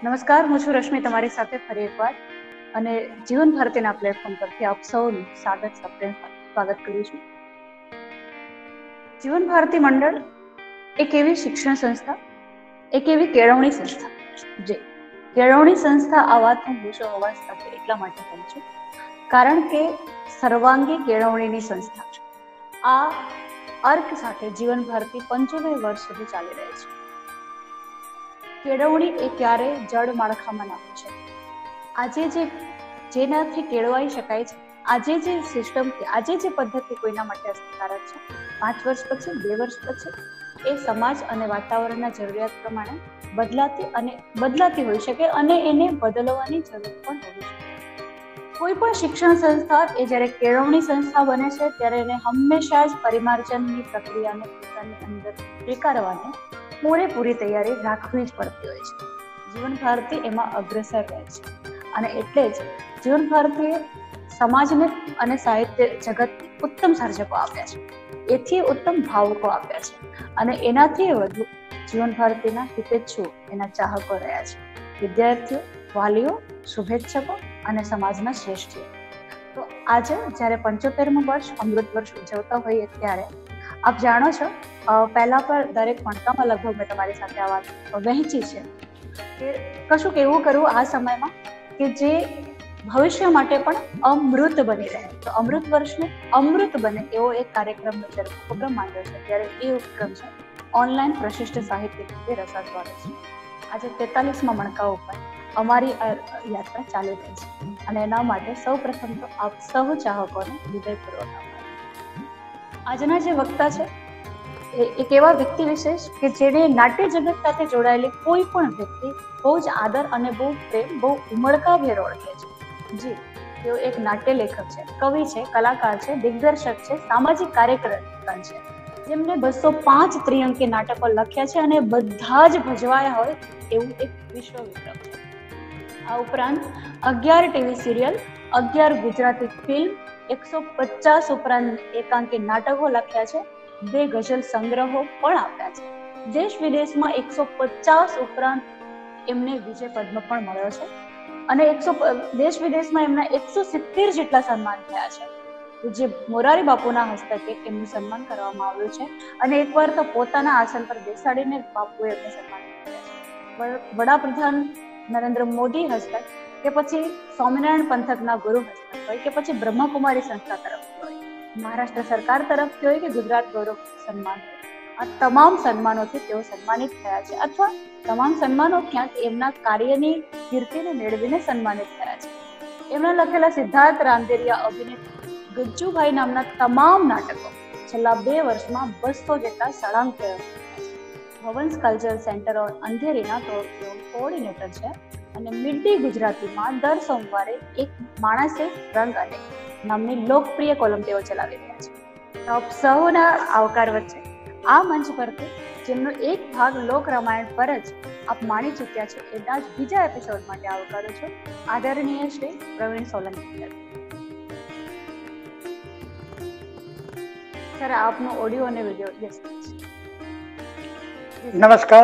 નમસ્કાર, હું છું રશ્મિ તમારી સાથે ફરી એકવાર અને જીવન ભારતીના પ્લેટફોર્મ પરથી આપ સૌનું સ્વાગત કરું છું. જીવન ભારતી મંડળ એક એવી શિક્ષણ સંસ્થા, એક એવી કેળવણી સંસ્થા, જે કેળવણી સંસ્થા આ વાત હું પૂછો અવાજ સાથે એટલા માટે કહું છું કારણ કે સર્વાંગી કેળવણીની સંસ્થા આ અર્ક સાથે જીવન ભારતી 75 વર્ષ સુધી ચાલી રહી છે. કેળવણી એ ક્યારે જળ માળખામાં નાખવું છે. આજે જેનાથી કેળવાઈ શકાય છે, આજે જે સિસ્ટમ, આજે જે પદ્ધતિ કોઈના માટે અસરકારક છે, 5 વર્ષ પછી, 2 વર્ષ પછી એ સમાજ અને વાતાવરણના જરૂરિયાત પ્રમાણે બદલાતી હોઈ શકે અને એને બદલવાની જરૂર પણ હોવી શકે. કોઈ પણ શિક્ષણ સંસ્થા એ જ્યારે કેળવણી સંસ્થા બને છે ત્યારે એને હંમેશા જ પરિમાર્જનની પ્રક્રિયાને પોતાની અંદર સ્વીકારવાની પૂરેપૂરી તૈયારી રાખવી જ પડતી હોય છે. જીવન ભારતી એમાં અગ્રસર રહે છે અને એટલે જ જીવન ભારતીએ સમાજને અને સાહિત્ય જગત ઉત્તમ સર્જકો આપ્યા છે, એથી ઉત્તમ ભાવકો આપ્યા છે અને એનાથી વધુ જીવન ભારતીના હિતેચ્છુઓ, એના ચાહકો રહ્યા છે. વિદ્યાર્થીઓ, વાલીઓ, શુભેચ્છકો અને સમાજના શ્રેષ્ઠીઓ. તો આજે જ્યારે 75મું વર્ષ, અમૃત વર્ષ ઉજવતા હોઈએ ત્યારે આપ જાણો છો, પહેલા પર દરેક મણકામાં લગભગ મેં તમારી સાથે આ વાત વહેંચી છે કે કશુંક એવું કરવું આ સમયમાં કે જે ભવિષ્ય માટે પણ અમૃત બની રહે. તો અમૃત વર્ષને અમૃત બને એવો એક કાર્યક્રમનો જ્યારે ઉપક્રમ માંડ્યો છે ત્યારે એ ઉપક્રમ છે ઓનલાઈન પ્રશિષ્ટ સાહિત્ય કૃતિ રસાસ્વાદ છે. આજે 43મા મણકા ઉપર અમારી યાત્રા ચાલી રહી છે અને એના માટે સૌ પ્રથમ તો આપ સૌ ચાહકોને હૃદયપૂર્વક આભાર. આજના જે વક્તા છે એક એવા વ્યક્તિ વિશેષ કે જેને નાટ્ય જગત સાથે જોડાયેલી કોઈ પણ વ્યક્તિ બહુ જ આદર અને બહુ પ્રેમ, બહુ ઉમળકાભેર ઓળખે છે. જી, તેઓ એક નાટ્ય લેખક છે, કવિ છે, કલાકાર છે, દિગ્દર્શક છે, સામાજિક કાર્યકર્તા છે, જેમને 205 ત્રિઅંકી નાટકો લખ્યા છે અને બધા જ ભજવાયા હોય એવું એક વિશ્વ વિક્રમ છે. આ ઉપરાંત 11 ટીવી સિરિયલ, 11 ગુજરાતી ફિલ્મ, 150 ઉપરાંત એકાંકી નાટકો લખ્યા છે, 2 ગઝલ સંગ્રહો પણ આપ્યા છે. દેશ વિદેશમાં 150 ઉપરાંત એમને વિજય પદ્મ પણ મળ્યો છે અને દેશ વિદેશમાં એમના 170 જેટલા સન્માન થયા છે. જે મોરારી બાપુના હસ્તકે એમનું સન્માન કરવામાં આવ્યું છે અને એકવાર તો પોતાના આસન પર બેસાડીને બાપુએ એમને સન્માન કર્યા છે. વડાપ્રધાન નરેન્દ્ર મોદી હસ્તક કે પછી સ્વામિનારાયણ પંથકના ગુરુ હસ્તક હોય કે પછી બ્રહ્માકુમારી સંસ્થા તરફથી હોય, મહારાષ્ટ્ર સરકાર તરફથી હોય કે ગુજરાત ગૌરવ સન્માન હોય, આ તમામ સન્માનોથી તેઓ સન્માનિત થયા છે અથવા તમામ સન્માનો ક્યાંક એમના કાર્યની કીર્તિને મેળવીને સન્માનિત થયા છે. એમના લખેલા સિદ્ધાર્થ રાંદેરિયા અભિનેત ગજ્જુભાઈ નામના તમામ નાટકો છેલ્લા 2 વર્ષમાં 200 જેટલા સળાંક ભવન્સ કલ્ચરલ સેન્ટર અંધેરીના તો તેઓ કોઓર્ડિનેટર છે અને મિડડે ગુજરાતીમાં દર સોમવારે એક માણસે રંગ અને નામની લોકપ્રિય કોલમ તેઓ ચલાવી રહ્યા છે. આપ સૌના આવકાર વચ્ચે આ મંચ પરથી જેમનો એક ભાગ લોક રામાયણ પર જ આપ માણી ચૂક્યા છો એના જ બીજા એપિસોડ માટે આવકારું છું આદરણીય શ્રી પ્રવીણ સોલંકી. સર, આપનો ઓડિયો અને વિડીયો યસ. નમસ્કાર.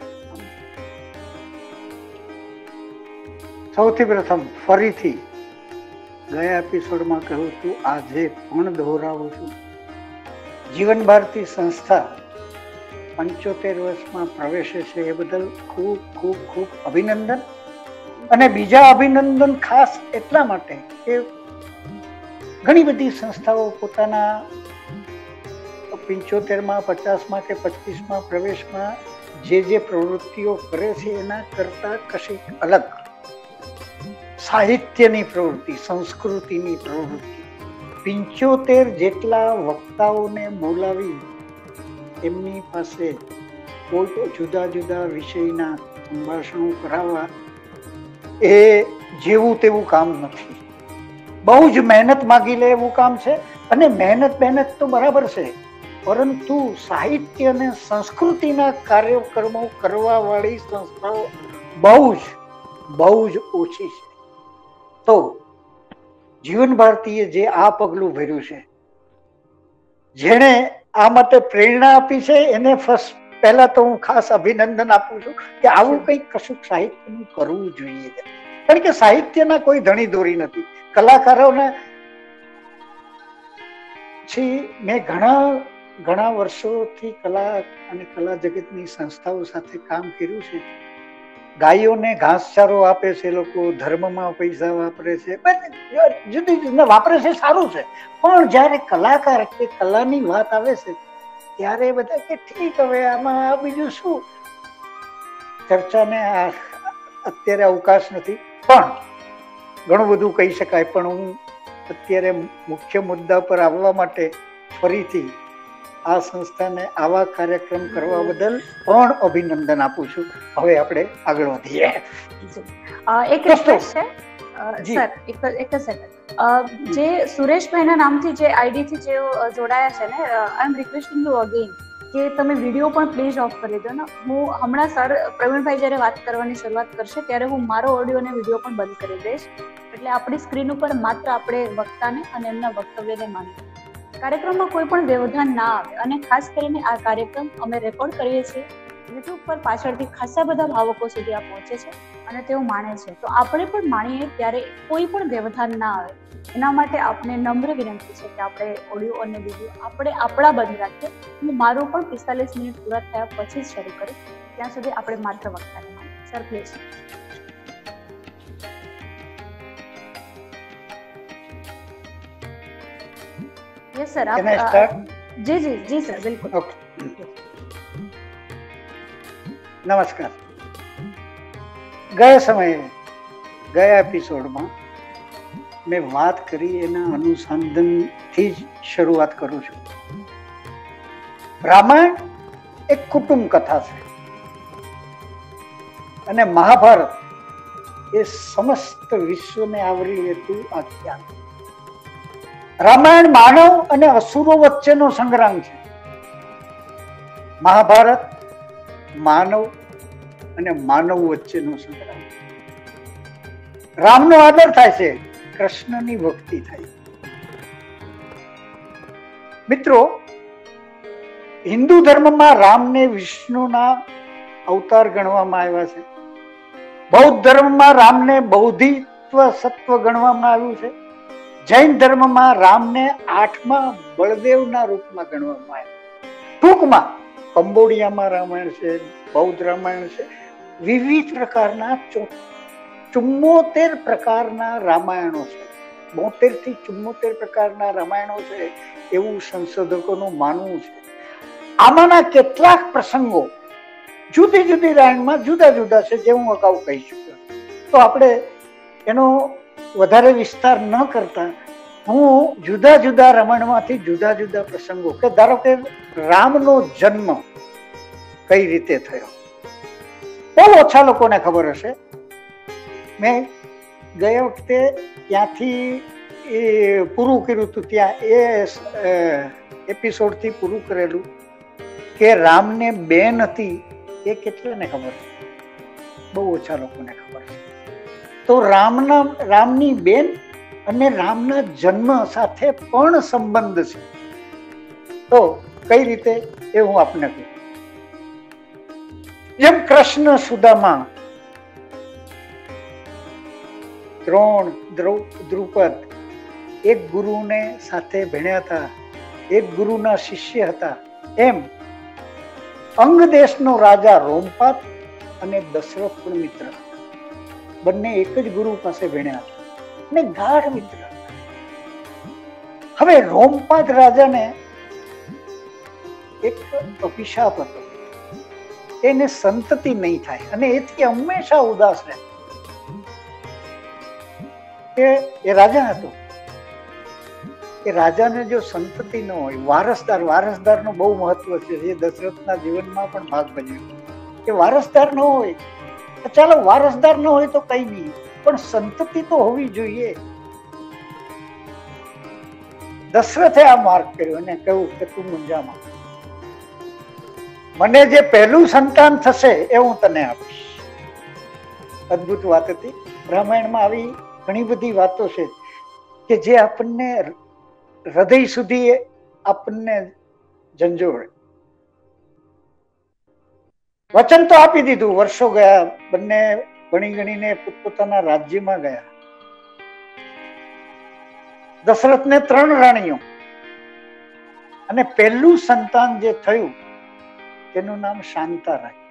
સૌથી પ્રથમ ફરીથી ગયા એપિસોડમાં કહું છું, આજે પણ દોહરાવું છું, જીવન ભારતી સંસ્થા 75 વર્ષમાં પ્રવેશે છે એ બદલ ખૂબ ખૂબ ખૂબ અભિનંદન. અને બીજા અભિનંદન ખાસ એટલા માટે કે ઘણી બધી સંસ્થાઓ પોતાના 75માં, 50માં કે 25માં પ્રવેશમાં જે પ્રવૃત્તિઓ કરે છે એના કરતા કશીક અલગ સાહિત્યની પ્રવૃત્તિ, સંસ્કૃતિની પ્રવૃત્તિ, 75 જેટલા વક્તાઓને બોલાવી એમની પાસે કોઈ જુદા જુદા વિષયના સંભાષણો કરાવવા એ જેવું તેવું કામ નથી. બહુ જ મહેનત માગી લે એવું કામ છે. અને મહેનત તો બરાબર છે, પરંતુ સાહિત્ય અને સંસ્કૃતિના કાર્યક્રમો કરવા વાળી સંસ્થાઓ બહુ જ ઓછી છે. તો જીવન ભારતીએ જે આ પગલું ભર્યું છે, જેણે આ માટે પ્રેરણા આપી છે, એને પહેલા તો હું ખાસ અભિનંદન આપું છું કે આવું કંઈક કશુંક સાહિત્યનું કરવું જોઈએ, કારણ કે સાહિત્યના કોઈ ધણી દોરી નથી. કલાકારોને મેં ઘણા વર્ષોથી કલા અને કલા જગતની સંસ્થાઓ સાથે કામ કર્યું છે. ગાયોને ઘાસચારો આપે છે લોકો, ધર્મમાં પૈસા વાપરે છે, જુદી જુદી વાપરે છે, સારું છે. પણ જયારે કલાકાર કે કલાની વાત આવે છે ત્યારે બધા કે ઠીક, હવે આમાં બીજું શું, ચર્ચાને અત્યારે અવકાશ નથી, પણ ઘણું બધું કહી શકાય. પણ હું અત્યારે મુખ્ય મુદ્દા પર આવવા માટે ફરીથી આ સંસ્થાને આવા કાર્યક્રમ કરવા બદલ પણ અભિનંદન આપું છું. હવે આપણે આગળ વધીએ. એક રિક્વેસ્ટ છે સર, એક સેકન્ડ. જે સુરેશભાઈના નામથી જે આઈડી થી જે જોડાયા છે ને, I am requesting you again કે તમે વિડીયો પણ પ્લીઝ ઓફ કરી દો ને. હું હમણાં સર પ્રવીણભાઈ જ્યારે વાત કરવાની શરૂઆત કરશે ત્યારે હું મારો ઓડિયો અને વિડીયો પણ બંધ કરી દઈશ, એટલે આપણી સ્ક્રીન ઉપર માત્ર આપણે વક્તાને અને એમના વક્તવ્યને માનીએ. કાર્યક્રમમાં કોઈ પણ વ્યવધાન ના આવે. અને ખાસ કરીને આ કાર્યક્રમ અમે રેકોર્ડ કરીએ છીએ યુટ્યુબ પર, પાછળથી ખાસા બધા ભાવકો સુધી આ પહોંચે છે અને તેઓ માણે છે, તો આપણે પણ માણીએ ત્યારે કોઈ પણ વ્યવધાન ના આવે. એના માટે આપણે નમ્ર વિનંતી છે કે આપણે ઓડિયો અને વિડીયો આપણે આપણા બંધ રાખીએ. હું મારું પણ 45 મિનિટ પૂરા થયા પછી જ શરૂ કરીશ. ત્યાં સુધી આપણે માત્ર વક્તાને માનીએ. Sir please. યસ સર, આપ જી જી જી સર, બિલકુલ. નમસ્કાર. ગયા સમયે, ગયા એપિસોડમાં મેં વાત કરી એના અનુસંધાનથી જ શરૂઆત કરું છું. રામાયણ એક કુટુંબ કથા છે અને મહાભારત એ સમસ્ત વિશ્વને આવરી લેતું આખ્યાન. રામાયણ માનવ અને અસુરો વચ્ચેનો સંગ્રામ છે. મહાભારત માનવ અને માનવ વચ્ચેનો સંગ્રામ. રામનો આદર થાય છે, કૃષ્ણની ભક્તિ થાય. મિત્રો, હિન્દુ ધર્મમાં રામને વિષ્ણુના અવતાર ગણવામાં આવ્યા છે. બૌદ્ધ ધર્મમાં રામને બૌદ્ધિત્વ સત્વ ગણવામાં આવ્યું છે. જૈન ધર્મમાં રામને 8મા બળદેવના રૂપમાં ગણવામાં આવ્યા. ટૂંકમાં કંબોડિયામાં રામાયણ છે, બૌદ્ધ રામાયણ છે, વિવિધ પ્રકારના 74 પ્રકારના રામાયણો છે. 72 થી 74 પ્રકારના રામાયણો છે એવું સંશોધકોનું માનવું છે. આમાંના કેટલાક પ્રસંગો જુદી જુદી રામાયણમાં જુદા જુદા છે, જે હું અગાઉ કહી ચૂક્યો. તો આપણે એનો વધારે વિસ્તાર ન કરતા હું જુદા જુદા રામાયણમાંથી જુદા જુદા પ્રસંગો, કે ધારો કે રામનો જન્મ કઈ રીતે થયો, બહુ ઓછા લોકોને ખબર હશે. મેં ગયા વખતે ત્યાંથી પૂરું કર્યું હતું, ત્યાં એ એપિસોડથી પૂરું કરેલું કે રામને બેન હતી. એ કેટલાને ખબર છે? બહુ ઓછા લોકોને ખબર છે. તો રામની બેન અને રામના જન્મ સાથે પણ સંબંધ છે. તો કઈ રીતે એ હું આપને કહું. જેમ કૃષ્ણ સુદામા, દ્રોણ, દ્રુપદ એક ગુરુને સાથે ભણ્યા હતા, એક ગુરુના શિષ્ય હતા. એમ અંગ દેશનો રાજા રોમપાદ અને દશરથ પણ મિત્ર, બંને એક જ ગુરુ પાસે ભણ્યા હતા અને ગાઢ મિત્ર. હવે રોમપાદ રાજાને એક અભિશાપ હતો, એને સંતતિ નહીં થાય અને એથી હંમેશા ઉદાસ રહે. એ રાજા હતો. એ રાજાને જો સંતતિ ન હોય, વારસદારનો બહુ મહત્વ છે, જે દશરથના જીવનમાં પણ ભાગ ભજવ્યો. કે વારસદાર ન હોય, ચાલો વારસદાર ન હોય તો કઈ નહીં, પણ સંતતિ તો હોવી જોઈએ. દશરથે આ માર્ગ કર્યો અને કહ્યું કે તું મૂંઝામાં, મને જે પહેલું સંતાન થશે એ હું તને આપીશ. અદ્ભુત વાત હતી. રામાયણમાં આવી ઘણી બધી વાતો છે કે જે આપણને હૃદય સુધી આપણને ઝંઝોળે. વચન તો આપી દીધું, વર્ષો ગયા, બંને ભણી ગણીને પોતપોતાના રાજ્યમાં ગયા. દશરથને 3 રાણીઓ, અને પહેલું સંતાન જે થયું તેનું નામ શાંતા રાખ્યું.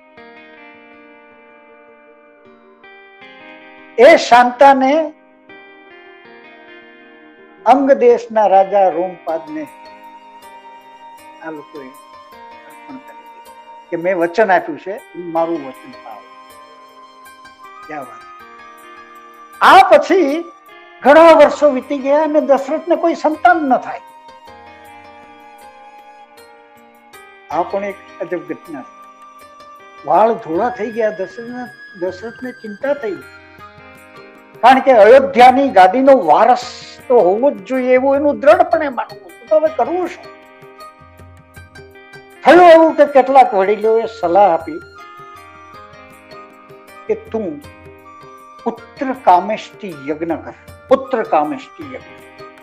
એ શાંતાને અંગ દેશના રાજા રોમપાદને આ લોકોએ અર્પણ કરી દીધું કે મેં વચન આપ્યું છે, મારું વચન પાળો. ક્યાં વાત. આ પછી ઘણા વર્ષો વીતી ગયા અને દશરથને કોઈ સંતાન ન થાય. આ પણ એક અજબ ઘટના છે. વાળ ધોળા થઈ ગયા. દશરથને ચિંતા થઈ, કારણ કે અયોધ્યાની ગાદીનો વારસ તો હોવો જ જોઈએ એવું એનું દ્રઢપણે માનવું. તો હવે કરવું શું? થયું એવું કે કેટલાક વડીલોએ સલાહ આપી કે તું પુત્ર કામેષ્ટિ યજ્ઞ કર. પુત્ર કામેષ્ટિ યજ્ઞ.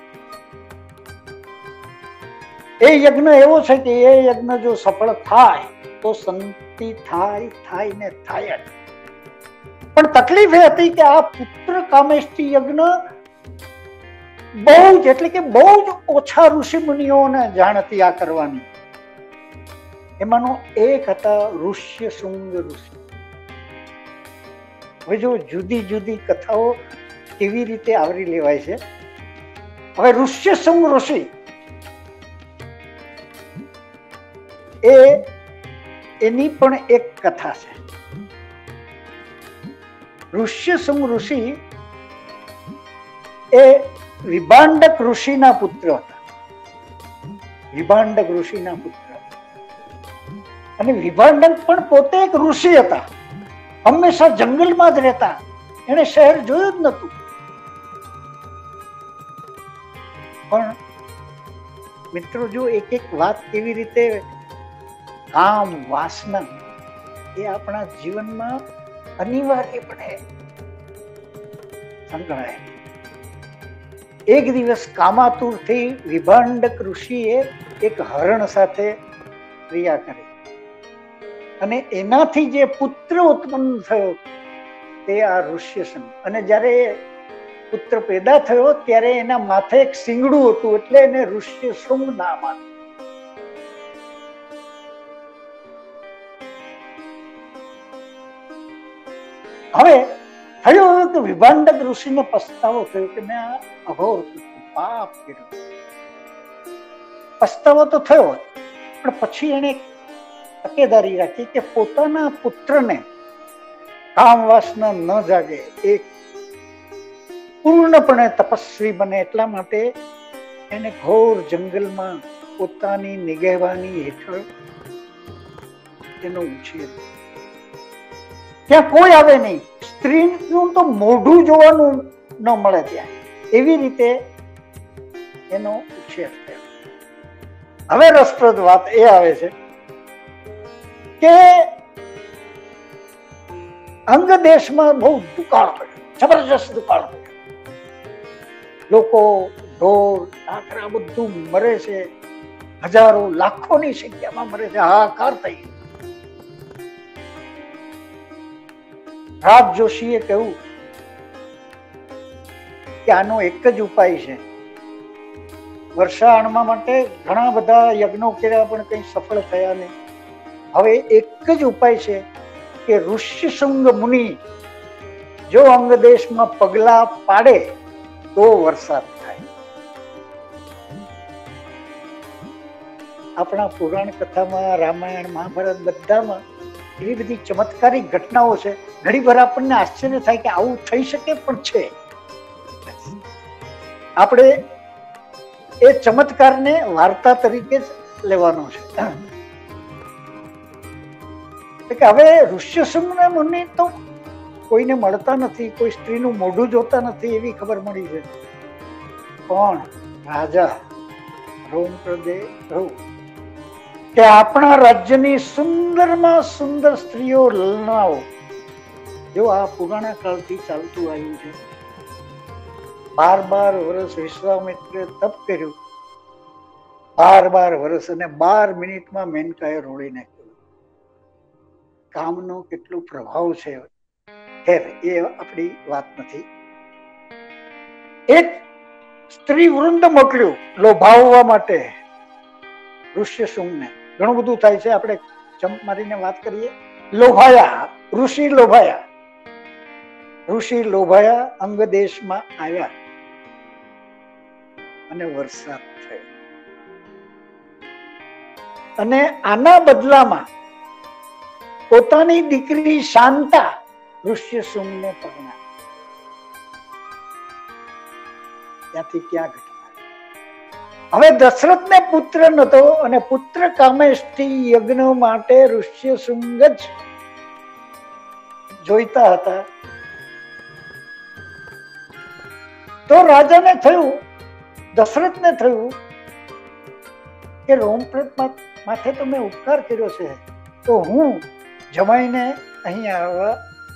એ યજ્ઞ એવો છે કે એ યજ્ઞ જો સફળ થાય તો સંતિ થાય ને થાય જ. પણ તકલીફ એ હતી કે આ પુત્ર કામેષ્ટિ યજ્ઞ બહુ જ, એટલે કે બહુ જ ઓછા ઋષિ મુનિઓને જાણ હતી આ કરવાની. એમાંનો એક હતા ઋષ્યશૃંગ ઋષિ. હવે જો જુદી જુદી કથાઓ કેવી રીતે આવરી લેવાય છે. હવે ઋષ્યશૃંગ ઋષિ એની પણ એક કથા છે. ઋષ્યશૃંગ ઋષિ એ વિભાંડક ઋષિના પુત્ર હતા. વિભાંડક ઋષિના પુત્ર, અને વિભાંડક પણ પોતે એક ઋષિ હતા. હંમેશા જંગલમાં જ રહેતા. એને શહેર જોયું જ નતું. પણ મિત્રો, જો એક એક વાત કેવી રીતે કામ વાસના એ આપણા જીવનમાં અનિવાર્યપણે સંકળાય. એક દિવસ કામાતુરથી વિભાંડક ઋષિએ એક હરણ સાથે ક્રિયા કરી, અને એનાથી જે પુત્ર ઉત્પન્ન થયો તે આ ઋષ્યશૃંગ. અને જ્યારે પુત્ર પેદા થયો ત્યારે એના માથે એક શિંગડું હતું, એટલે એને ઋષ્યશૃંગ નામ આપ્યું. હવે થયું કે વિભાંડક ઋષિને પસ્તાવો થયો કે મેં આ અઘોર પાપ કર્યું. પસ્તાવો તો થયો, પણ પછી એને તકેદારી રાખી કે પોતાના પુત્રને કામ વાસના ન જાગે, એક પૂર્ણપણે તપસ્વી બને, એટલા માટે એને ઘોર જંગલમાં પોતાની નિગહેવાની હેઠળ એનો ઉછેર. ત્યાં કોઈ આવે નહીં, સ્ત્રીનું તો મોઢું જોવાનું ન મળે ત્યાં. એવી રીતે એનો ઉછેર થયો. હવે રસપ્રદ વાત એ આવે છે કે અંગ દેશમાં બહુ દુકાળ પડ્યો, જબરજસ્ત દુકાળ પડ્યો. લોકો, ઢોર, ઢાંકરા બધું મરે છે. હજારો લાખોની સંખ્યામાં મરે છે. હાહાકાર થઈ. રાજ જોશીએ કહ્યું કે આનો એક જ ઉપાય છે. વર્ષા આણવા માટે ઘણા બધા યજ્ઞો કર્યા પણ કંઈ સફળ થયા નહીં. હવે એક જ ઉપાય છે કે ઋષ્યશૃંગ મુનિ જો અંગ દેશમાં પગલા પાડે તો વરસાદ થાય. આપણા પુરાણ કથામાં, રામાયણ, મહાભારત બધામાં એવી બધી ચમત્કારિક ઘટનાઓ છે. ઘણી વાર આપણને આશ્ચર્ય થાય કે આવું થઈ શકે, પણ છે. આપણે એ ચમત્કારને વાર્તા તરીકે જ લેવાનો છે. કે હવે ઋષ્યશૃંગ મુનિ તો કોઈને મળતા નથી, કોઈ સ્ત્રીનું મોઢું જોતા નથી, એવી ખબર મળી છે. પણ રાજા રોમ પ્રદેશ કે આપણા રાજ્યની સુંદરમાં સુંદર સ્ત્રીઓ લલનાઓ, જો આ પુરાણા કાળથી ચાલતું આવ્યું છે. 12 વર્ષ વિશ્વામિત્રે તપ કર્યું, 12 વર્ષ અને 12 મિનિટમાં મેનકાએ રોળી નાખ્યું. કામનો કેટલો પ્રભાવ છે. ખેર, એ આપણી વાત નથી. એક સ્ત્રી વૃંદ મોકલ્યું લોભાવવા માટે ઋષ્યશૃંગને. ઘણું બધું થાય છે, આપણે જમ્પ મારીને વાત કરીએ. લોભાયા, ઋષિ લોભાયા. ઋષિ લોભાયા, અંગ દેશમાં આવ્યા અને વરસાદ થયો. અને આના બદલામાં પોતાની દીકરી શાંતા ઋષ્યશૃંગને પરણાવી. ત્યાંથી ક્યાં ઘટના. હવે દશરથને પુત્ર નતો અને પુત્ર કામેષ્ટિ યજ્ઞ માટે ઋષ્યશૃંગ જ જોઈતા હતા. તો રાજાને થયું, દશરથને થયું કે રોમપ્રદ માથે તો મેં ઉપકાર કર્યો છે, તો હું જમાઈને અહીંયા આવવા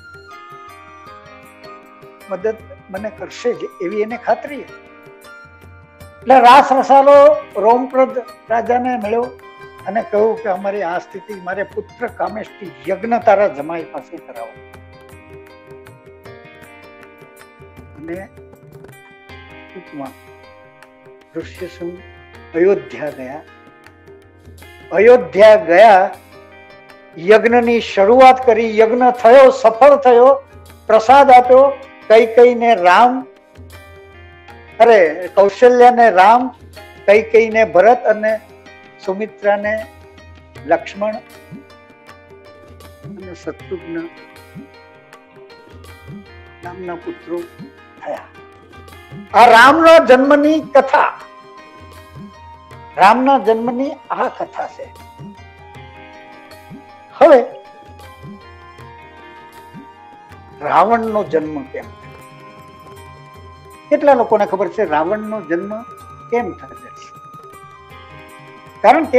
મદદ મને કરશે જ એવી એને ખાતરી. એટલે રાસ રસાલો રોમપ્રદ રાજાને મળ્યો અને કહ્યું કે અમારી આ સ્થિતિ, મારે પુત્ર કામેષ્ટિ યજ્ઞ તારા જમાઈ પાસે કરાવો. અને ટૂંકમાં ઋષ્યશૃંગ અયોધ્યા ગયા. અયોધ્યા ગયા, યજ્ઞની શરૂઆત કરી. યજ્ઞ થયો, સફળ થયો, પ્રસાદ આપ્યો. કૈકેયીને રામ, કૌશલ્યાને રામ, કૈકેયીને ભરત અને સુમિત્રાને લક્ષ્મણ અને શત્રુઘ્ન નામના પુત્રો થયા. આ રામના જન્મની કથા, રામના જન્મની આ કથા છે. હવે રાવણનો જન્મ કેમ? કેટલા લોકોને ખબર છે રાવણનો જન્મ કેમ થયો છે? કારણ કે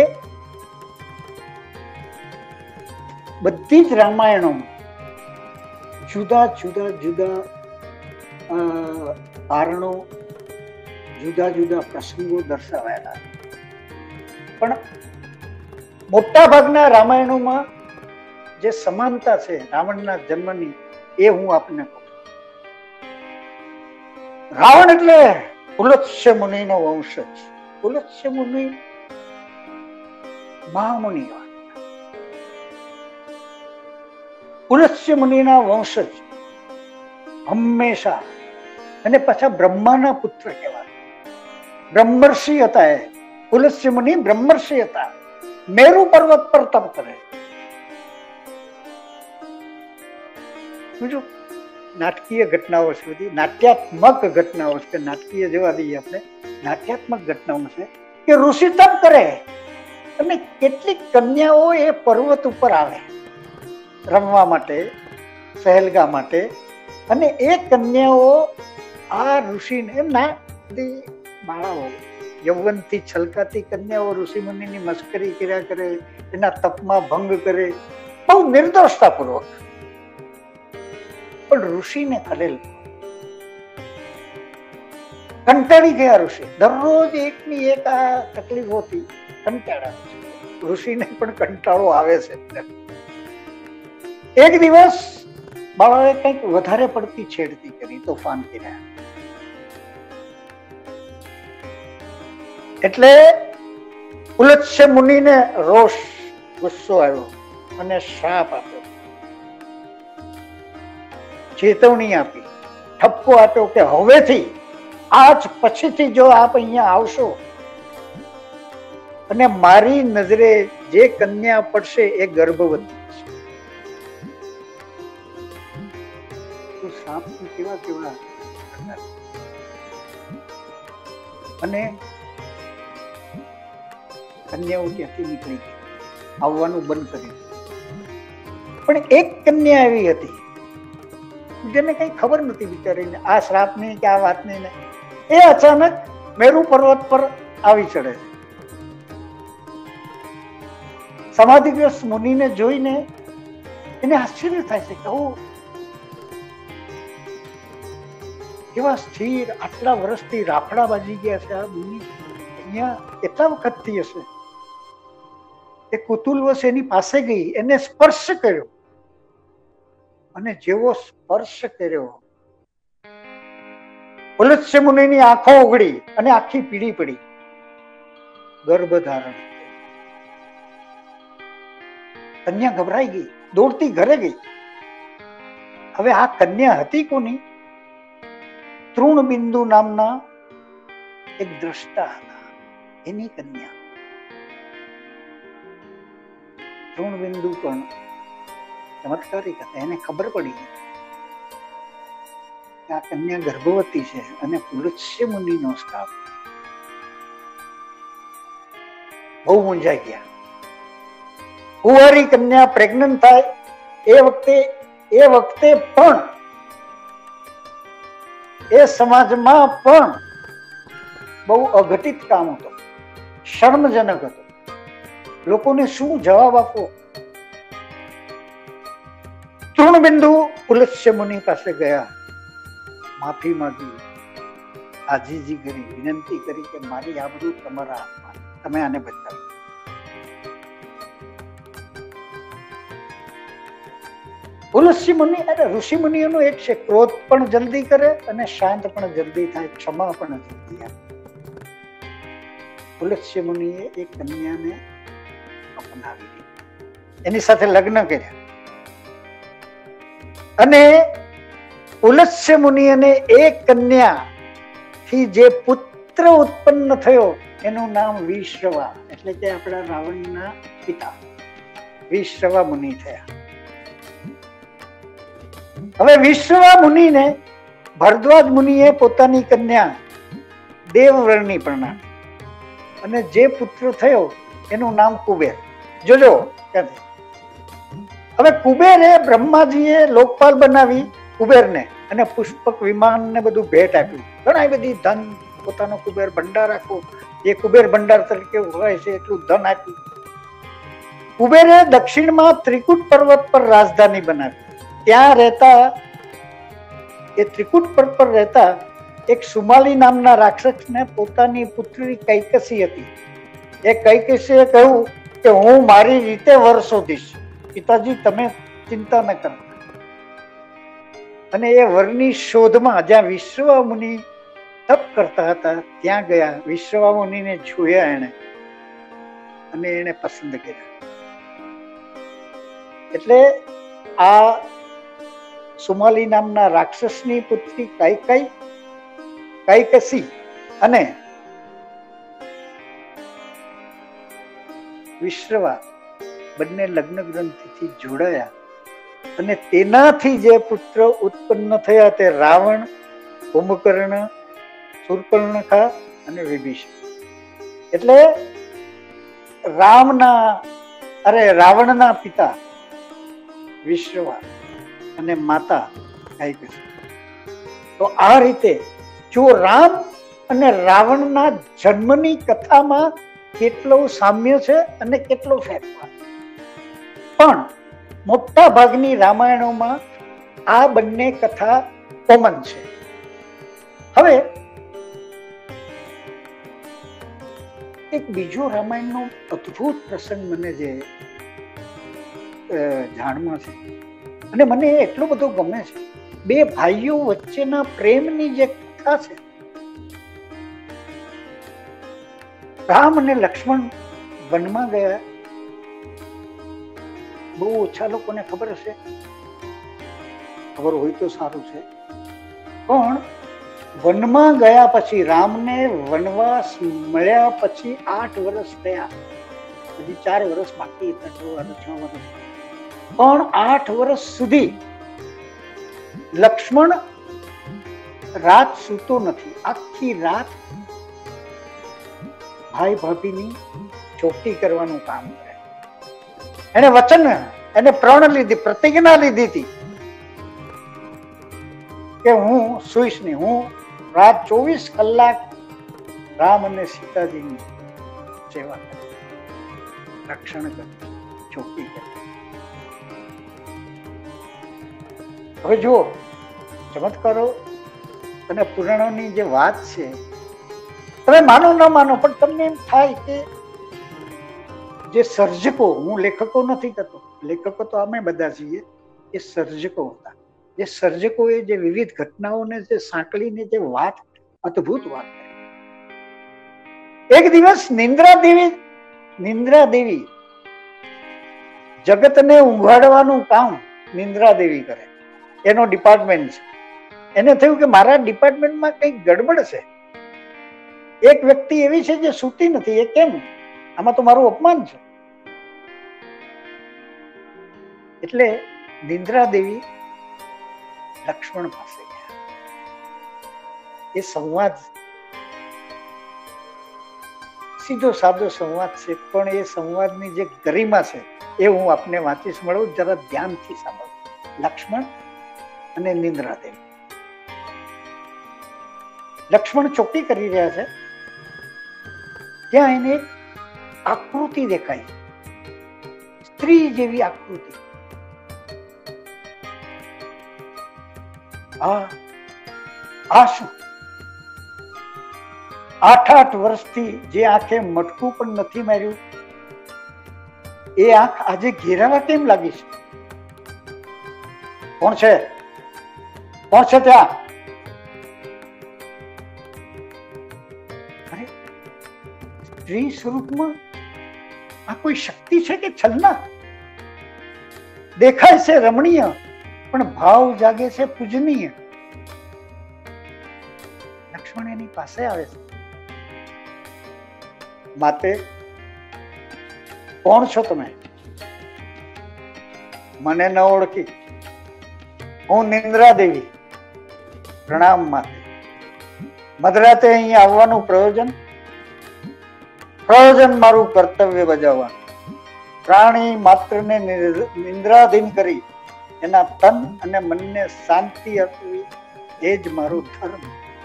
બધી જ રામાયણોમાં જુદા જુદા જુદા કારણો, જુદા જુદા પ્રસંગો દર્શાવાયેલા, પણ મોટા ભાગના રામાયણોમાં જે સમાનતા છે રાવણના જન્મની, એ હું આપને કહું. રાવણ એટલે પુલત્સ્ય મુનિનો વંશજ. પુલત્સ્ય મુનિ મહામુનિ, પુલત્સ્ય મુનિના વંશજ હંમેશા. અને પાછા બ્રહ્માના પુત્ર કહેવાય. બ્રહ્મર્ષિ હતા એ. પુલત્સ્ય મુનિ બ્રહ્મર્ષિ હતા. મેરુ પર્વત પર તપ કરે. બીજું નાટકીય ઘટનાઓ છે, બધી નાટ્યાત્મક ઘટનાઓ છે. નાટકીય જવા દઈએ આપણે, નાટ્યાત્મક ઘટનાઓ છે કે ઋષિ તપ કરે અને કેટલીક કન્યાઓ એ પર્વત ઉપર આવે રમવા માટે, સહેલગા માટે. અને એ કન્યાઓ આ ઋષિને, એમના બાળાઓ, યૌવનથી છલકાતી કન્યાઓ ઋષિ મુનિની મસ્કરી કર્યા કરે, એના તપમાં ભંગ કરે, બહુ નિર્દોષતાપૂર્વક. પણ ઋષિને ખલેલ, કંટાળી ગયા ઋષિ. દરરોજ એકની એક આ તકલીફોથી કંટાળા. ઋષિને પણ કંટાળો આવે છે. એક દિવસ બાળાએ કંઈક વધારે પડતી છેડતી કરી, તોફાન કર્યા. એટલે પુલત્સ્ય મુનિને રોષ, ગુસ્સો આવ્યો અને શ્રાપ આપ્યો, ચેતવણી આપી, ઠપકો આપ્યો કે હવેથી, આજ પછીથી જો આપ અહીંયા આવશો અને મારી નજરે જે કન્યા પડશે એ ગર્ભવતી છે. તો સાપ કેવા કેવા. અને કન્યાઓ ત્યાંથી નીકળી ગઈ, આવવાનું બંધ કર્યું. પણ એક કન્યા એવી હતી જેને કઈ ખબર નથી બિચારીને આ શ્રાપની કે આ વાતની ને. એ અચાનક મેરુ પર્વત પર આવી ચડે. સમાધિગ્રસ્ત મુનિને જોઈને એને આશ્ચર્ય થાય છે કે કેવા સ્થિર, આટલા વર્ષથી રાફડા બાજી ગયા છે આ મુનિ, અહીંયા કેટલા વખતથી હશે. એ કુતુલવશ એની પાસે ગઈ, એને સ્પર્શ કર્યો. અને જેવો સ્પર્શ કર્યો, પુલત્સ્ય મુનિની આંખો ઉઘડી અને આખી પીળી પડી, ગર્ભ ધારણ. કન્યા ગભરાઈ ગઈ, દોડતી ઘરે ગઈ. હવે આ કન્યા હતી કોની? તૃણબિંદુ નામના એક દ્રષ્ટા હતા, એની કન્યા. તૃણબિંદુ પણ ચમત્કારિક હતા. એને ખબર પડી કે આ કન્યા ગર્ભવતી છે અને પુલત્સ્ય મુનિનો શ્રાપ. બહુ મૂંઝાઈ ગયા. કુંવારી કન્યા પ્રેગ્નન્ટ થાય એ વખતે પણ એ સમાજમાં પણ બહુ અઘટિત કામ હતો, શર્મજનક હતો. લોકોને શું જવાબ આપવો? તૃણબિંદુ પુલત્સ્ય મુનિ પાસે ગયા, માફી માંગી, આજીજી કરી, વિનંતી કરી કે મારી આબરૂ તમારા હાથમાં, તમે આને બચાવો. પુલત્સ્ય મુનિ, ઋષિ મુનિઓનું એક છે, ક્રોધ પણ જલ્દી કરે અને શાંત પણ જલ્દી થાય, ક્ષમા પણ જલ્દી આપે. પુલત્સ્ય મુનિએ એક કન્યાને અપનાવી, એની સાથે લગ્ન કર્યા. અને પુલત્સ્ય મુનિ અને એક કન્યા થી જે પુત્ર ઉત્પન્ન થયો એનું નામ વિશ્રવા, એટલે કે આપણા રાવણના પિતા વિશ્રવા મુનિ થયા. હવે વિશ્રવા મુનિને ભરદ્વાજ મુનિએ પોતાની કન્યા દેવવર્ણી પરણાવી અને જે પુત્ર થયો એનું નામ કુબેર. જોજો ક્યાંથી. હવે કુબેરે, બ્રહ્માજીએ લોકપાલ બનાવી કુબેરને અને પુષ્પક વિમાન ને બધું ભેટ આપ્યું. ઘણા બધી ધન, પોતાનો કુબેર ભંડાર આપ્યો, એ કુબેર ભંડાર તરીકે ઓળખાય છે, એટલું ધન આપ્યું. કુબેરે દક્ષિણમાં ત્રિકૂટ પર્વત પર રાજધાની બનાવી. ત્યાં રહેતા, એ ત્રિકૂટ પર્વત પર રહેતા એક સુમાલી નામના રાક્ષસને પોતાની પુત્રી કૈકસી હતી. એ કૈકસીએ કહ્યું કે હું મારી રીતે વર શોધીશ, પિતાજી તમે ચિંતા ન કરતા. અને એ વરની શોધમાં જ્યાં વિશ્રવા મુનિ તપ કરતા હતા ત્યાં ગયા. વિશ્રવા મુનિને જોયા એને અને એને પસંદ કર્યા. એટલે આ સુમાલી નામના રાક્ષસની પુત્રી કૈકસી અને વિશ્રવા બંને લગ્ન ગ્રંથિથી જોડાયા અને તેનાથી જે પુત્ર ઉત્પન્ન થયા તે રાવણ, કુંભકર્ણ, શૂર્પણખા અને વિભીષણ. એટલે રાવણના પિતા વિશ્રવા અને માતા કૈકસી. તો આ રીતે જો રામ અને રાવણના જન્મની કથામાં કેટલો સામ્ય છે અને કેટલો ફેરફાર. પણ મોટા ભાગની રામાયણોમાં આ બંને કથા કોમન છે. હવે એક બીજો રામાયણનો અદ્ભુત પ્રસંગ મને જે જાણમાં છે અને મને એટલો બધો ગમે છે. બે ભાઈઓ વચ્ચેના પ્રેમની જે કથા છે. રામ અને લક્ષ્મણ વનમાં ગયા. બહુ ઓછા લોકોને ખબર હશે, ખબર હોય તો સારું છે. પણ વનમાં ગયા પછી, રામને વનવાસ મળ્યા પછી 8 વર્ષ થયા, હજી 4 વર્ષ બાકી હતા, 6 વર્ષ. પણ 8 વર્ષ સુધી લક્ષ્મણ રાત સૂતો નથી. આખી રાત ભાઈ ભાભીની ચોકી કરવાનું કામ કરે. એને વચન, એને પ્રણ લીધી, પ્રતિજ્ઞા લીધી હતી કે હું સુઈશ નહીં, હું રાત 24 કલાક રામ અને સીતાજીની સેવા કરી, રક્ષણ કરી, ચોકી કરી. હવે જુઓ, ચમત્કારો અને પુરાણોની જે વાત છે, તમે માનો ન માનો, પણ તમને એમ થાય કે જે સર્જકો, હું લેખકો નથી કહેતો, લેખકો તો અમે બધા છીએ, એ સર્જકો હતા. જે સર્જકોએ જે વિવિધ ઘટનાઓને જે સાંકળીને જે વાત, અદ્ભુત વાત કરી. એક દિવસ નિંદ્રા દેવી જગતને ઊંઘાડવાનું કામ નિંદ્રા દેવી કરે. એનો ડિપાર્ટમેન્ટ છે. એને થયું કે મારા ડિપાર્ટમેન્ટમાં કંઈક ગડબડ છે. એક વ્યક્તિ એવી છે જે સૂતી નથી, એ કેમ? આમાં તો મારું અપમાન છે. એટલે નિંદ્રા દેવી લક્ષ્મણ પાસે ગયા. એ સંવાદ સીધો સાદો સંવાદ છે, પણ એ સંવાદની જે ગરિમા છે એ હું આપને વાંચીશ. મળું જરા ધ્યાનથી સાંભળો. લક્ષ્મણ અને નિંદ્રા દેવી. લક્ષ્મણ ચોકી કરી રહ્યા છે. ત્યાં એને એક આકૃતિ દેખાય, સ્ત્રી જેવી આકૃતિ. આ શું? 8 વર્ષથી જે આંખે મટકું પણ નથી માર્યું એ આંખ આજે ઘેરાવા કેમ લાગી છે? કોણ છે? કોણ છે ત્યાં? અરે, સ્ત્રી સ્વરૂપમાં આ કોઈ શક્તિ છે કે છલના? દેખાય છે રમણીય, પણ ભાવ જાગે છે પૂજનીય. લક્ષ્મણ એની પાસે આવે છે. માતે, કોણ છો તમે? મને ન ઓળખી? હું નિંદ્રા દેવી. પ્રણામ માતે. મધરાતે અહીં આવવાનું પ્રયોજન મારું કર્તવ્ય બજાવવાનું. પ્રાણી માત્રને નિંદ્રાધીન કરી એના તન અને મનને શાંતિ આપવી એ જ મારો ધર્મ.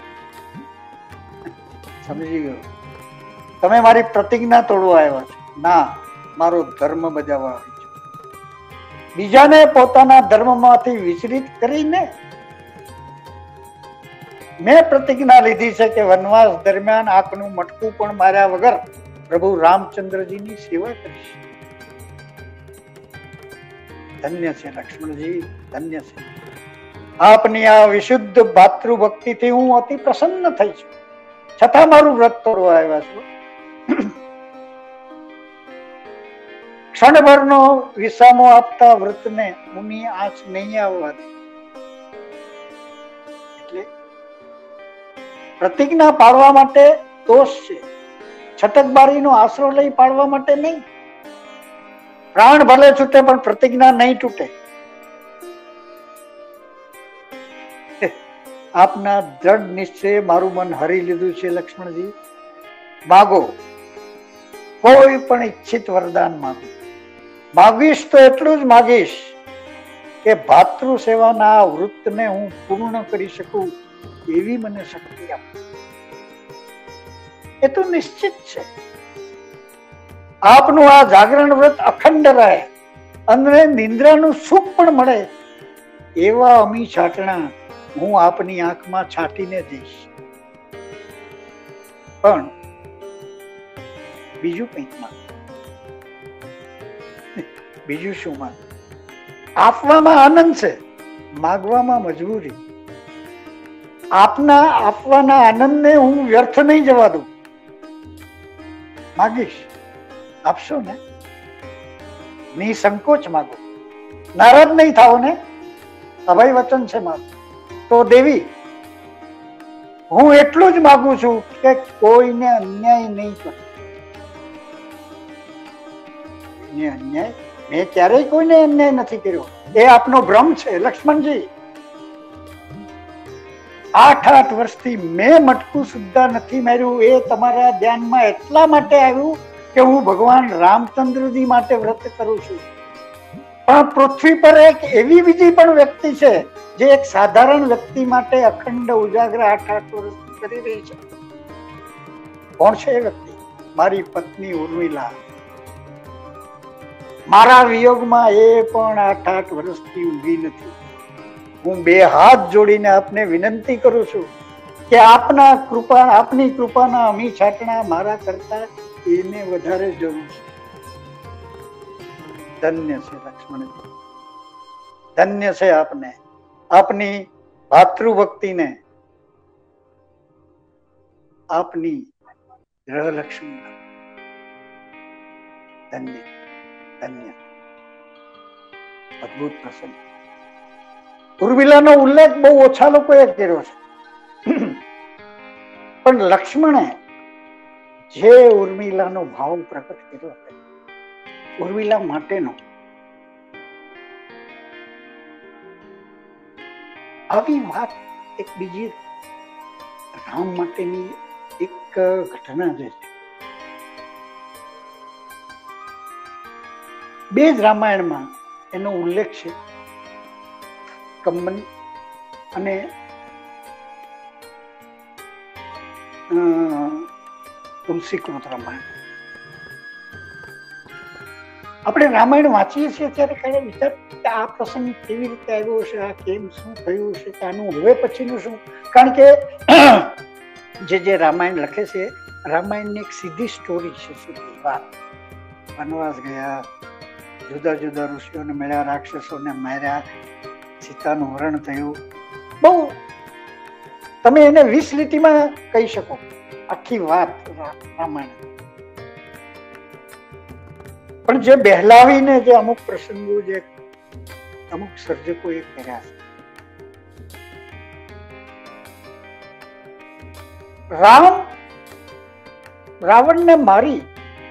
સમજી ગયો? તમે મારી પ્રતિજ્ઞા તોડવા આવ્યા છો? ના, મારો ધર્મ બજાવવા આવી છે. બીજાને પોતાના ધર્મમાંથી વિચલિત કરીને મેં પ્રતિજ્ઞા લીધી છે કે વનવાસ દરમિયાન આંખનું મટકું પણ માર્યા વગર પ્રભુ રામચંદ્રજીની સેવા કરીશ. ધન્ય છે લક્ષ્મણજી, ધન્ય છે. આપની આ વિશુદ્ધ ભાતૃભક્તિથી હું અતિ પ્રસન્ન થઈ છું. છતાં મારું વ્રત તોડવા આવ્યા છું. ક્ષણભરનો વિસામો આપતા વ્રતને ઊની આંચ નહીં આવવા દે. એટલે પ્રતિજ્ઞા પાળવા માટે દોષ છે, છટકબારીનો આશરો લઈ પાડવા માટે નહીં. પ્રાણ ભલે છૂટે પણ પ્રતિજ્ઞા નહીં તૂટે. આપના દ્રઢ નિશ્ચયે મારું મન હરી લીધું છે લક્ષ્મણજી. માગો, કોઈ પણ ઈચ્છિત વરદાન માગો. માગીશ તો એટલું જ માગીશ કે ભાતૃ સેવાના આ વૃત્તને હું પૂર્ણ કરી શકું એવી મને શક્તિ આપો. એ તો નિશ્ચિત છે. આપનું આ જાગરણ વ્રત અખંડ રહે અને નિંદ્રાનું સુખ પણ મળે એવા અમી છાટણા હું આપની આંખમાં છાટીને દઈશ. પણ બીજું કંઈક માંગ. બીજું શું માંગ? આપવામાં આનંદ છે, માગવામાં મજબૂરી. આપના આપવાના આનંદને હું વ્યર્થ નહીં જવા દઉં. માગીશ, આપશો ને? નિસંકોચ માગો, નારાજ નહીં થાઓ ને. અભય વચન છે મારું. તો દેવી, હું એટલું જ માગું છું કે કોઈને અન્યાય નહીં કરે. અન્યાય મેં ક્યારેય કોઈને અન્યાય નથી કર્યો. એ આપનો ભ્રમ છે લક્ષ્મણજી. 8 વર્ષથી મેં મટકું સુદ્ધા નથી માર્યું. એ તમારા ધ્યાનમાં એટલા માટે આવ્યું કે હું ભગવાન રામચંદ્રજી માટે વ્રત કરું છું. પણ પૃથ્વી પર એક એવી બીજી પણ વ્યક્તિ છે જે એક સાધારણ વ્યક્તિ માટે અખંડ ઉજાગર 8 વર્ષથી કરી રહી છે. કોણ છે એ વ્યક્તિ? મારી પત્ની ઉર્મિલા. મારા વિયોગમાં એ પણ 8 વર્ષથી ઊંઘી નથી. હું 2 હાથ જોડીને આપને વિનંતી કરું છું કે આપની કૃપાના અમી છાટણા મારા કરતા એને વધારે જરૂર છે. ધન્ય છે લક્ષ્મણજી. ધન્ય છે આપને, આપની ભાતૃભક્તિને, આપની ગ્રહલક્ષ્મી ધન્ય ધન્ય. અદભુત પ્રસંગ. ઉર્મિલાનો ઉલ્લેખ બહુ ઓછા લોકોએ કર્યો છે, પણ લક્ષ્મણે જે ઉર્મિલાનો ભાવ પ્રકટ કર્યો છે, ઉર્મિલા માટેનો, આવી વાત એક બીજી રામ માટેની એક ઘટના જે છે, બે જ રામાયણમાં એનો ઉલ્લેખ છે, કંબન અને તુલસીકૃત રામાયણ. આપણે રામાયણ વાંચીએ છીએ ત્યારે કઈ વિચાર કે આ પ્રસંગ કેવી રીતે આવ્યો છે, આ કેમ શું થયું છે, આનું હવે પછીનું શું? કારણ કે જે રામાયણ લખે છે, રામાયણની એક સીધી સ્ટોરી છે, સીધી વાત. વનવાસ ગયા, જુદા જુદા ઋષિઓને મળ્યા, રાક્ષસોને માર્યા, સીતાનું હરણ થયું. બહુ તમે એને 20 લીટીમાં કહી શકો આખી વાત રામાયણ. પણ જે બહેલાવીને જે અમુક પ્રસંગો જે અમુક સર્જકોએ કર્યા છે, રામ રાવણને મારી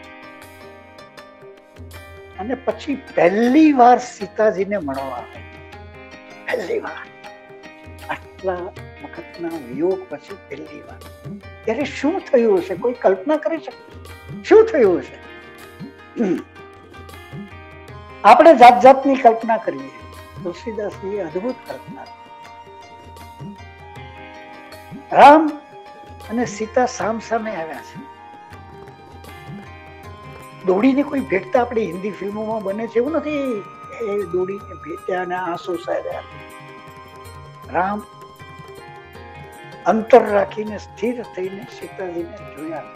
અને પછી પહેલી વાર સીતાજીને મળવા આવે. પહેલી વાર આટલા વખતના વિયોગ પછી પહેલી વાર. ત્યારે શું થયું હશે? કોઈ કલ્પના કરી શકે શું થયું હશે? આપણે જાત જાતની કલ્પના કરીએ. તુલસીદાસજીએ અદભુત કલ્પના. રામ અને સીતા સામ સામે આવ્યા છે. દોડીને કોઈ ભેટતા આપણે હિન્દી ફિલ્મોમાં બને છે એવું નથી. એ દોડીને ભેટ્યા અને આંસુ સાર્યા. રામ અંતર રાખીને સ્થિર થઈને સીતાજીને જોયા.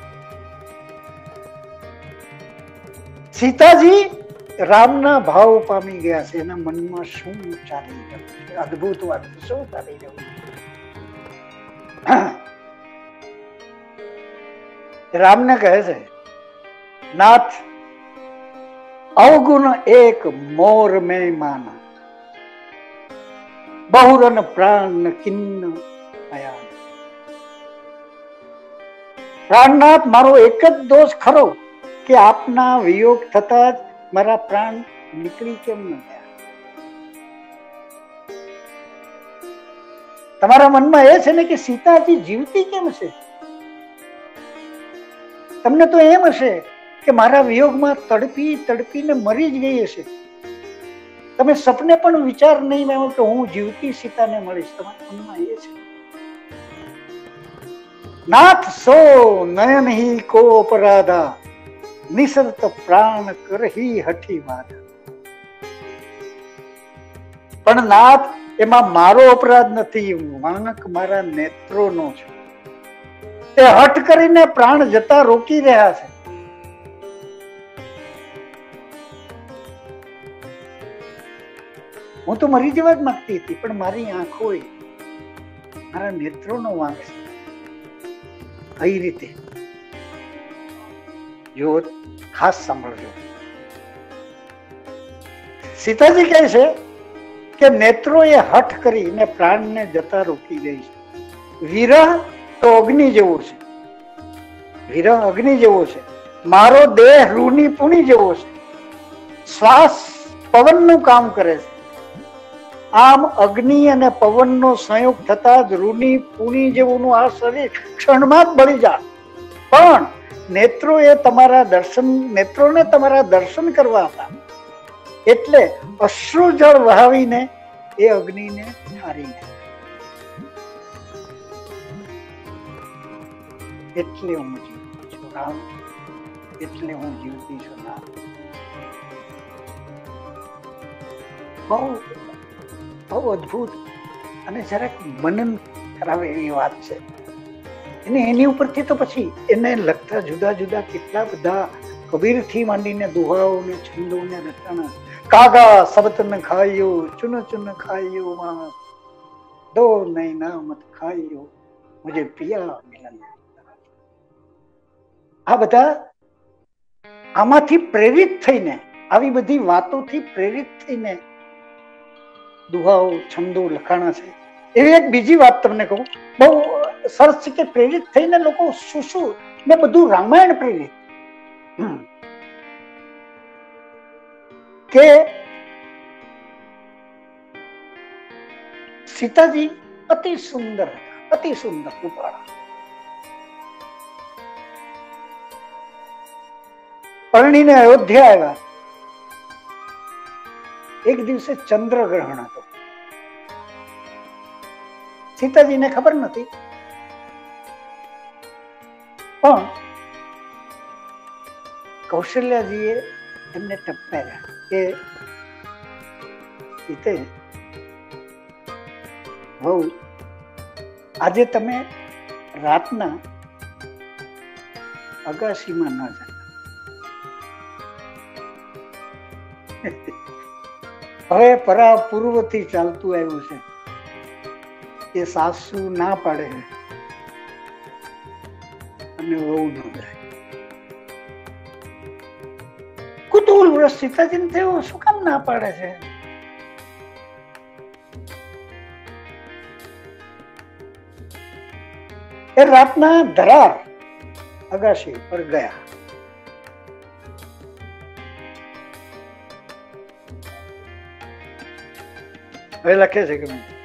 સીતાજી રામના ભાવ પામી ગયા છે. એના મનમાં શું ચાલી રહ્યું છે? અદભુત વાત. શું ચાલી રહ્યું? રામને કહે છે, નાથ અવગુણ એક મોર મેં માના, બહુરન પ્રાણ કિન્ન આયા. પ્રાણનાથ, મારો એક જ દોષ ખરો કે આપના વિયોગ થતા જ મારા પ્રાણ નીકળી કેમ ન ગયા? તમારા મનમાં એ છે ને કે સીતાજી જીવતી કેમ છે? તમને તો એમ હશે કે મારા વિયોગમાં તડપી તડપીને મરી જ ગઈ હશે. તમે સપને પણ વિચાર નહીં આવ્યો કે હું જીવતી સીતાને મળીશ. તમારા મનમાં એ છે. નાથ સો નયન હી કો અપરાધા, નિસર્ત પ્રાણ કરહી હઠી બાધા. પણ નાથ, એમાં મારો અપરાધ નથી, વાંક મારા નેત્રોનો છે. તે હઠ કરીને પ્રાણ જતા રોકી રહ્યા છે. હું તો મરી જવા જ માંગતી હતી, પણ મારી આંખો મારા નેત્રોનો વાંક છે. કઈ રીતે? જો ખાસ સાંભળજો. સીતાજી કહે છે કે નેત્રોએ હઠ કરીને પ્રાણને જતા રોકી દે છે. વિરહ તો અગ્નિ જેવો છે. વિરહ અગ્નિ જેવો છે. મારો દેહ રૂની પૂણી જેવો છે. શ્વાસ પવનનું કામ કરે છે. આમ અગ્નિ અને પવનનો સંયોગ થતા જ રૂની પૂણી જેવું આ શરીર ક્ષણમાં જ બળી જાય. પણ નેત્રોને તમારા દર્શન કરવા હતા, એટલે અશ્રુ જળ વહાવીને એ અગ્નિને ઠારીને, એટલે હું જીવતી છું રામ, એટલે હું જીવતી છું રામ. બહુ બહુ અદભુત અને જરાક મનન કરાવે એવી વાત છે. એની ઉપરથી તો પછી એને લગતા જુદા જુદા કેટલા બધા કબીર થી માંડીને દુહાઓ ને છંદો ને રટણા, કાગા સબતન ખાયો ચુન ચુન ખાયો માસ, દો નૈના મત ખાયો મુજે પિયા મિલન. આ બધા આમાંથી પ્રેરિત થઈને, આવી બધી વાતોથી પ્રેરિત થઈને દુહાઓ છંદો લખાણા છે. એવી એક બીજી વાત તમને કહું, બહુ સરસ છે કે પ્રેરિત થઈને લોકો શું ને બધું રામાયણ પ્રેરિત કે સીતાજી અતિ સુંદર હતા, અતિ સુંદર રૂપાળા. પરણીને અયોધ્યા આવ્યા. એક દિવસે ચંદ્રગ્રહણ હતો. સીતાજીને ખબર નથી, પણ કૌશલ્યાજીએ એમને ટપકાર્યા કે સીતે વહુ, આજે તમે રાતના અગાશીમાં ન જતા. હવે પરા પૂર્વથી ચાલતું આવ્યું છે કે સાસુ ના પાડે અને વહુ ન જાય. કુતૂહલ વ્રત સીતાજીને થયું, શું કામ ના પાડે છે? એ રાતના ધરાર અગાશી પર ગયા. હવે લખે છે કે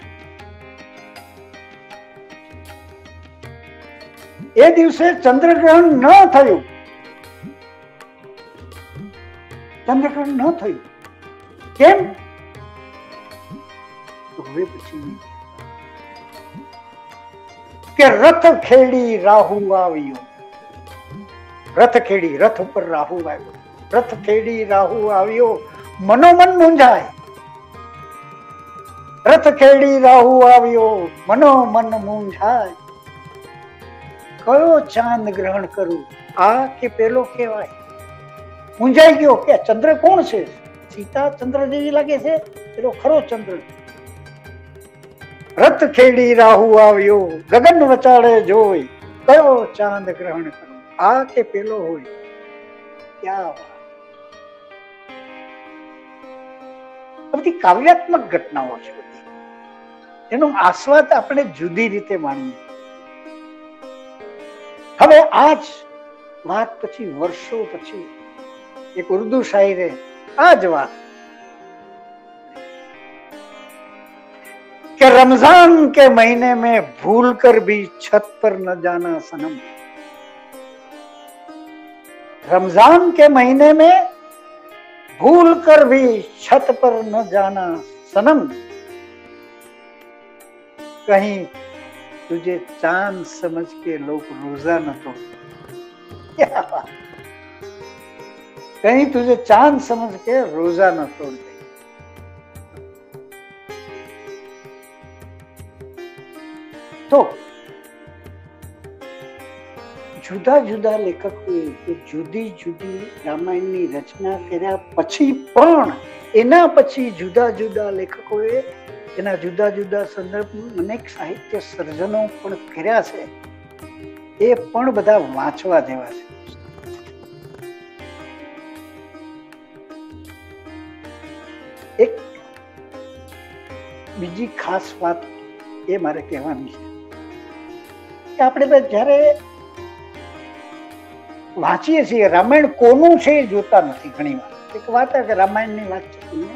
એ દિવસે ચંદ્રગ્રહણ ન થયું. ચંદ્રગ્રહણ ન થયું કેમ? હવે પછી કે રથ ખેડી રાહુ આવ્યો. રથ ખેડી, રથ ઉપર રાહુ આવ્યો. રથ ખેડી રાહુ આવ્યો, મનોમન મૂંઝાય. રથ ખેડી રાહુ આવ્યો, મનોમન મૂંઝાય. કયો ચાંદ ગ્રહણ કરું, આ કે પેલો કહેવાય? મૂંઝાઈ ગયો કે ચંદ્ર કોણ છે? સીતા ચંદ્ર જેવી લાગે છે, પેલો ખરો ચંદ્ર. રથ ખેડી રાહુ આવ્યો, ગગન વચાળે જોઈ, કયો ચાંદ ગ્રહણ કરું, આ કે પેલો હોય? ક્યાં વાત! બધી કાવ્યાત્મક ઘટનાઓ છે. એનો આસ્વાદ આપણે જુદી રીતે માણીએ. હવે આ જ વાત પછી વર્ષો પછી એક ઉર્દુ શાયરે આ જ વાત कि रमजान के महीने में भूल कर भी छत पर न जाना सनम. रमजान के महीने में भूल कर भी छत पर न जाना सनम. कहीं तुझे चांद समझ के लोग रोजा न तोड़. कहीं तुझे चांद समझ के रोजा न तोड़ दे. તો જુદા જુદા લેખકોએ જુદી જુદી રામાયણની રચના કર્યા પછી પણ એના પછી જુદા જુદા લેખકોએ એના જુદા જુદા સંદર્ભમાં અનેક સાહિત્ય સર્જનો પણ કર્યા છે. એ પણ બધા વાંચવા જેવા છે. એક બીજી ખાસ વાત એ મારે કહેવાની છે કે આપણે જયારે વાંચીએ છીએ રામાયણ કોનું છે એ જોતા નથી. ઘણી વાર એક વાત કે રામાયણની વાત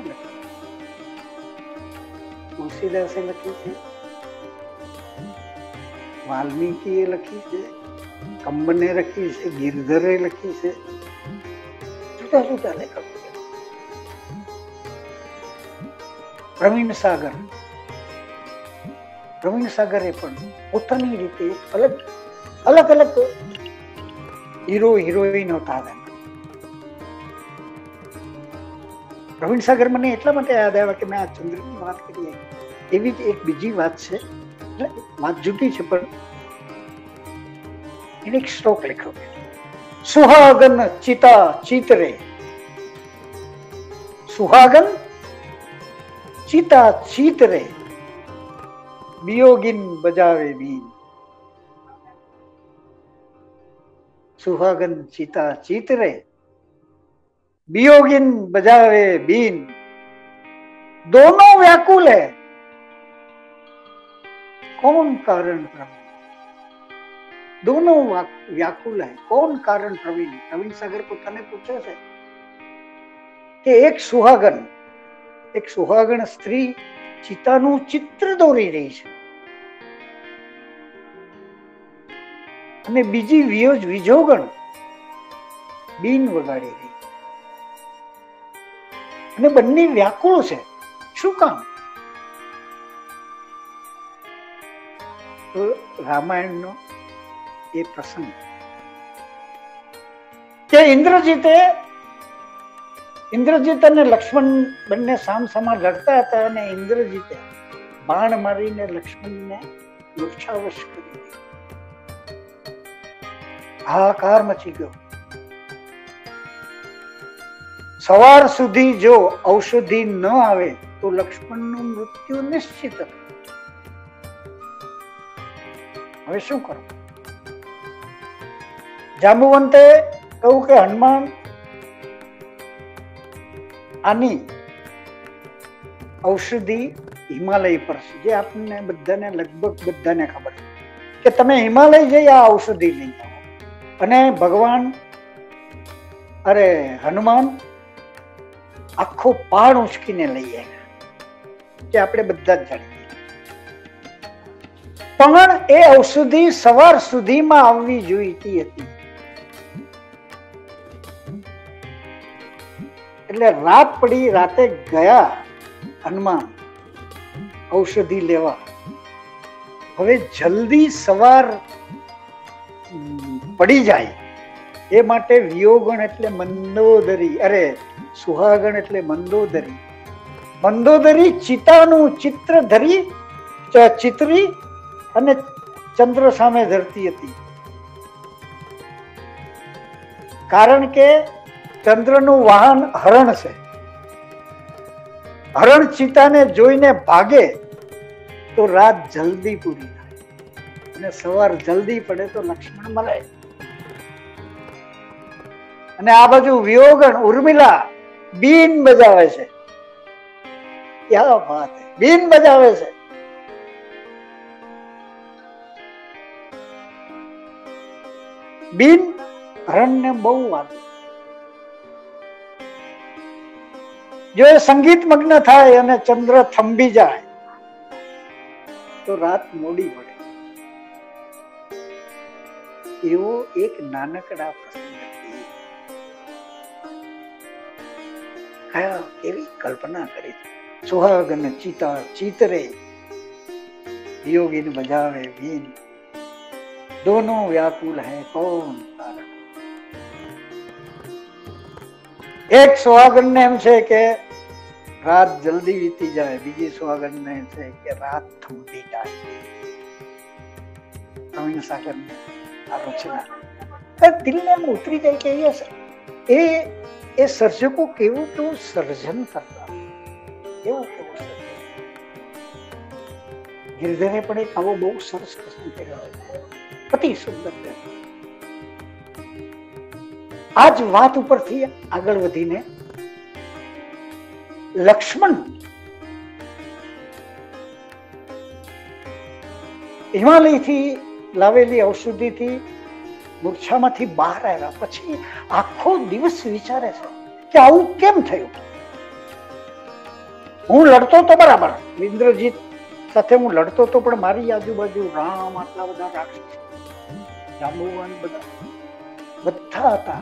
તુલસીદાસે લખી છે, વાલ્મીકીએ લખી છે, કંબને લખી છે, ગિરધરે લખી છે, જુદા જુદા લેખકો. પ્રવીણ સાગરે પણ પોતાની રીતે અલગ અલગ હીરો હિરોઈન હતા. પ્રવીણ સાગર મને એટલા માટે યાદ આવ્યા કે મેં આ ચંદ્રની વાત કરી. એવી જ એક બીજી વાત છે, એટલે વાત જુદી છે પણ એને એક શ્લોક લખ્યો. સુહાગન ચિતા ચિતરે, સુહાગન ચિતા ચિતરે, વિયોગીન બજાવે બીન. સુહાગન ચિતા ચિતરે, वियोगिन बजावे बीन. दोनों व्याकुल है, कौन कारण प्रवीण? दोनों व्याकुल है, कौन कारण प्रवीण? प्रवीण सागर પોતાને પૂછે છે કે એક સુહાગણ સ્ત્રી ચિતાનું ચિત્ર દોરી રહી છે અને બીજી વિજોગણ બીન વગાડી રહી અને બંને વ્યાકુળ છે. શું કામ? તો રામાયણનો એ પ્રસંગ કે ઇન્દ્રજીત અને લક્ષ્મણ બંને સામસામા લડતા હતા અને ઇન્દ્રજીતે બાણ મારીને લક્ષ્મણને મૂર્છાવશ કરી દીધો. હાહાકાર મચી ગયો. સવાર સુધી જો ઔષધિ ન આવે તો લક્ષ્મણનું મૃત્યુ નિશ્ચિત હતું. હવે શું કરવું? જાંબુવંતે કહ્યું કે હનુમાન, આની ઔષધિ હિમાલય પર છે, જે આપણને બધાને લગભગ બધાને ખબર છે કે તમે હિમાલય જઈ આ ઔષધિ લઈ આવો. અને ભગવાન હનુમાન આખો પહાડ ઉંચકીને લઈ આવ્યા, જે આપણે બધા જ જાણીએ. પણ એ ઔષધિ સવાર સુધીમાં આવવી જોઈતી હતી. એટલે રાત પડી, રાતે ગયા હનુમાન ઔષધિ લેવા. હવે જલ્દી સવાર પડી જાય એ માટે વિયોગણ એટલે મંદોદરી, સુહાગણ એટલે મંદોદરી. મંદોદરી ચિતાનું ચિત્ર ચિતરી અને ચંદ્ર સામે ધરતી હતી. કારણ કે ચંદ્રનું વાહન હરણ છે. હરણ ચિતાને જોઈને ભાગે તો રાત જલ્દી પૂરી થાય અને સવાર જલ્દી પડે તો લક્ષ્મણ મળે. અને આ બાજુ વિયોગણ ઉર્મિલા બીન બજાવે છે. ક્યાં વાત હે! બીન બજાવે છે. બીન હરણને બહુ વાગે. જો એ સંગીત મગ્ન થાય અને ચંદ્ર થંભી જાય તો રાત મોડી પડે. એવો એક નાનકડા પ્રસંગ. કેવી કલ્પના કરી! સુહાગન ચિતા ચિતરે, વિયોગીન બજાવે બીન. दोनों व्याकुल है, कौन कारण? एक सुहागन ने एम છે કે રાત જલ્દી વીતી જાય, બીજી સુહાગન ને એમ છે કે રાત થંભી જાય. પ્રવીણ સાગર ની આલોચના દિલને ઉતરી જાય કે એ સર્જકો કેવું સર્જન કરતા, કેવું સર્જન. ગિરધરે પણ એક આવો બહુ સરસ પ્રશ્ન કર્યો, અતિ સુંદર. આ જ વાત ઉપરથી આગળ વધીને લક્ષ્મણ હિમાલયથી લાવેલી ઔષધિથી મૂર્છામાંથી બહાર આવ્યા પછી આખો દિવસ વિચારે છે કે આવું કેમ થયું. હું લડતો તો બરાબર, ઇન્દ્રજીત સાથે હું લડતો તો, પણ મારી આજુબાજુ રામ, આટલા બધા રાક્ષસ, જાંબુવાન બધા હતા.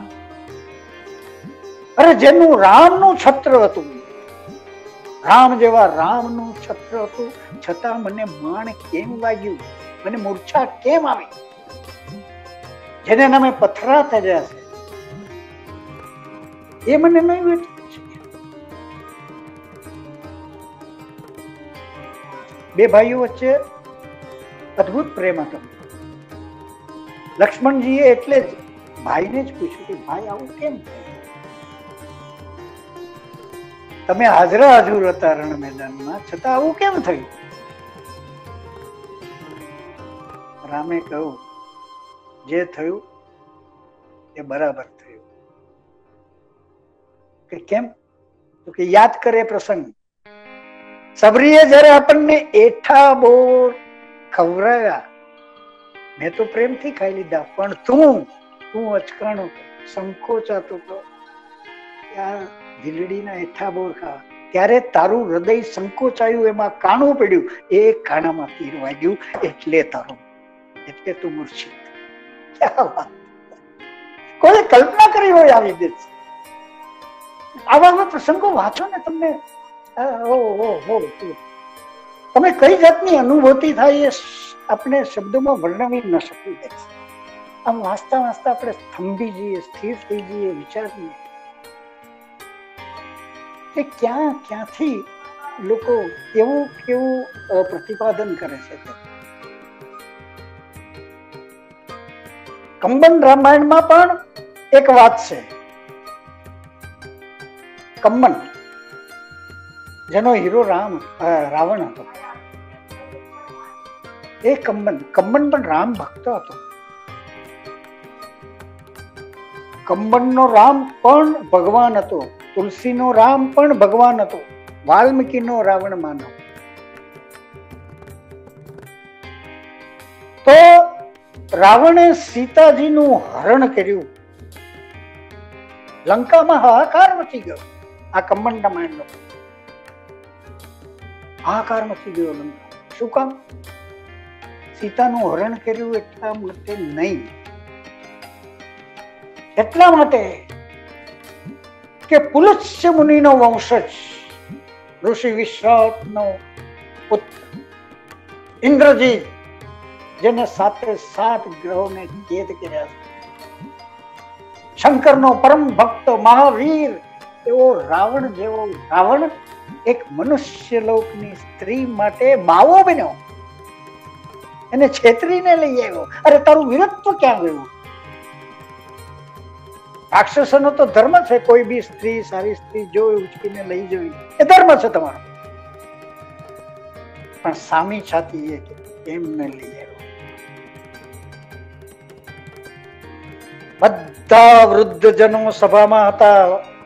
અરે જેનું રામનું છત્ર હતું, રામ જેવા રામનું છત્ર હતું, છતાં મને માણ કેમ વાગ્યું, મને મૂર્છા કેમ આવી? જેને નામે પથરા થયા છે એ મને નહીં વેઠી શકે. બે ભાઈઓ વચ્ચે અદ્ભુત પ્રેમ હતો. લક્ષ્મણજીએ એટલે જ ભાઈને જ પૂછ્યું કે ભાઈ આવું કેમ થયું? તમે હાજરા હાજર હતા રણ મેદાનમાં, છતાં આવું કેમ થયું? રામે કહ્યું, જે થયું એ બરાબર થયું. કે કેમ? તો કે યાદ કરે પ્રસંગ. સબરીએ જયારે આપણને એઠા બોર ખવડાવ્યા, મેં તો પ્રેમથી ખાઈ લીધા, પણ તું અચકાણો હતો, સંકોચાતો હતો, ધીલડીના એઠા બોર ખાવા. ત્યારે તારું હૃદય સંકોચાયું, એમાં કાણું પડ્યું, એ કાણામાં તીર વાગ્યું, એટલે તું મૂર્છિત. ક્યાં વાત! કોઈ કલ્પના કરી હોય આવી દે. આવા પ્રસંગો વાંચો ને તમને તમે કઈ જાતની અનુભૂતિ થાય એ આપણે શબ્દોમાં વર્ણવી ન શકવી દે. આમ વાંચતા વાંચતા આપણે થંભી જઈએ, સ્થિર થઈ જઈએ, વિચારીએ કે ક્યાંથી લોકો કેવું પ્રતિપાદન કરે છે. કંબન રામાયણમાં પણ એક વાત છે. કંબન જેનો હીરો રાવણ હતો, એ કંબન પણ રામ ભક્ત હતો. કંબનનો રામ પણ ભગવાન હતો, તુલસીનો રામ પણ ભગવાન હતો, વાલ્મીકીનો રાવણ માનવ. તો રાવણે સીતાજીનું હરણ કર્યું, લંકામાં હાહાકાર મચી ગયો. આ કંબન રામાયણનો હાહાકાર મચી ગયો લંકા. શું કામ? સીતાનું હરણ કર્યું એટલા માટે નહીં, એટલા માટે કે પુલત્સ્ય મુનિનો વંશજ ઋષિ વિશ્રાટનો પુત્ર ઇન્દ્રજીત, જેને 7 ગ્રહોને કેદ કર્યા, શંકરનો પરમ ભક્ત મહાવીર એવો રાવણ જેવો રાવણ એક મનુષ્ય લોકની સ્ત્રી માટે માવો બન્યો, એને છેતરીને લઈ આવ્યો. અરે તારું વીરત્વ ક્યાં ગયું? રાક્ષસોનો તો ધર્મ છે, કોઈ બી સ્ત્રી, સારી સ્ત્રી જોઈ ઉચકીને લઈ જવી એ ધર્મ છે તમારો, પણ સામી છાતી એ કેમ ન લઈ આવ્યો? બધા વૃદ્ધ જનો સભામાં હતા.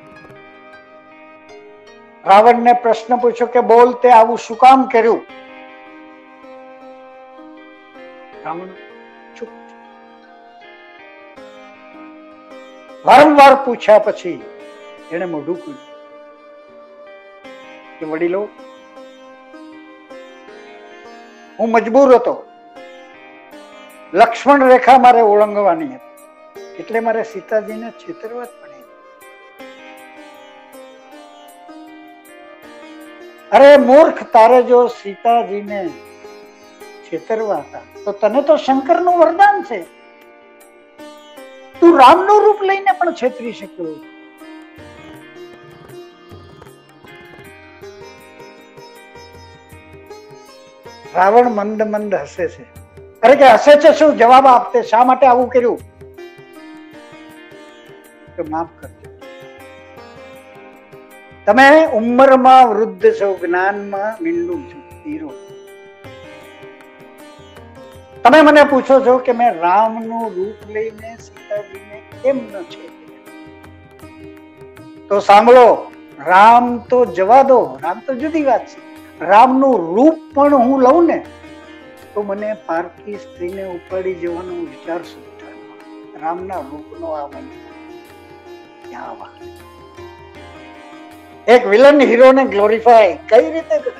રાવણને પ્રશ્ન પૂછ્યો કે બોલ, તે આવું શું કામ કર્યું? રાવણ ચૂપ. વારંવાર પૂછ્યા પછી એને મોઢું ખોલ્યું કે વડીલો, હું મજબૂર હતો, લક્ષ્મણ રેખા મારે ઓળંગવાની હતી, એટલે મારે સીતાજીને છેતરવા જ પડે. અરે મૂર્ખ, તારે જો સીતાજીને છેતરવા હતા તો તને તો શંકરનું વરદાન છે, તું રામનું રૂપ લઈને પણ છેતરી શક્યો. રાવણ મંદ મંદ હસે છે. અરે કે હસે છે શું? જવાબ આપતે, શા માટે આવું કર્યું? તો માફ કરજો, તમે ઉંમરમાં વૃદ્ધ છો, જ્ઞાનમાં મીંડું છો, હીરો. તમે મને પૂછો છો કે મેં રામનું રૂપ લઈને સીતાજીને કેમ ન છેતર્યા? તો સાંભળો, રામ તો જવા દો, રામ તો જુદી વાત છે. રામનું રૂપ પણ હું લઉં ને તો મને પારકી સ્ત્રીને ઉપાડી જવાનો વિચાર શું થાય? રામના રૂપનો આ મને ક્યાં વાત? એક વિલન હીરોને ગ્લોરીફાય કઈ રીતે કરે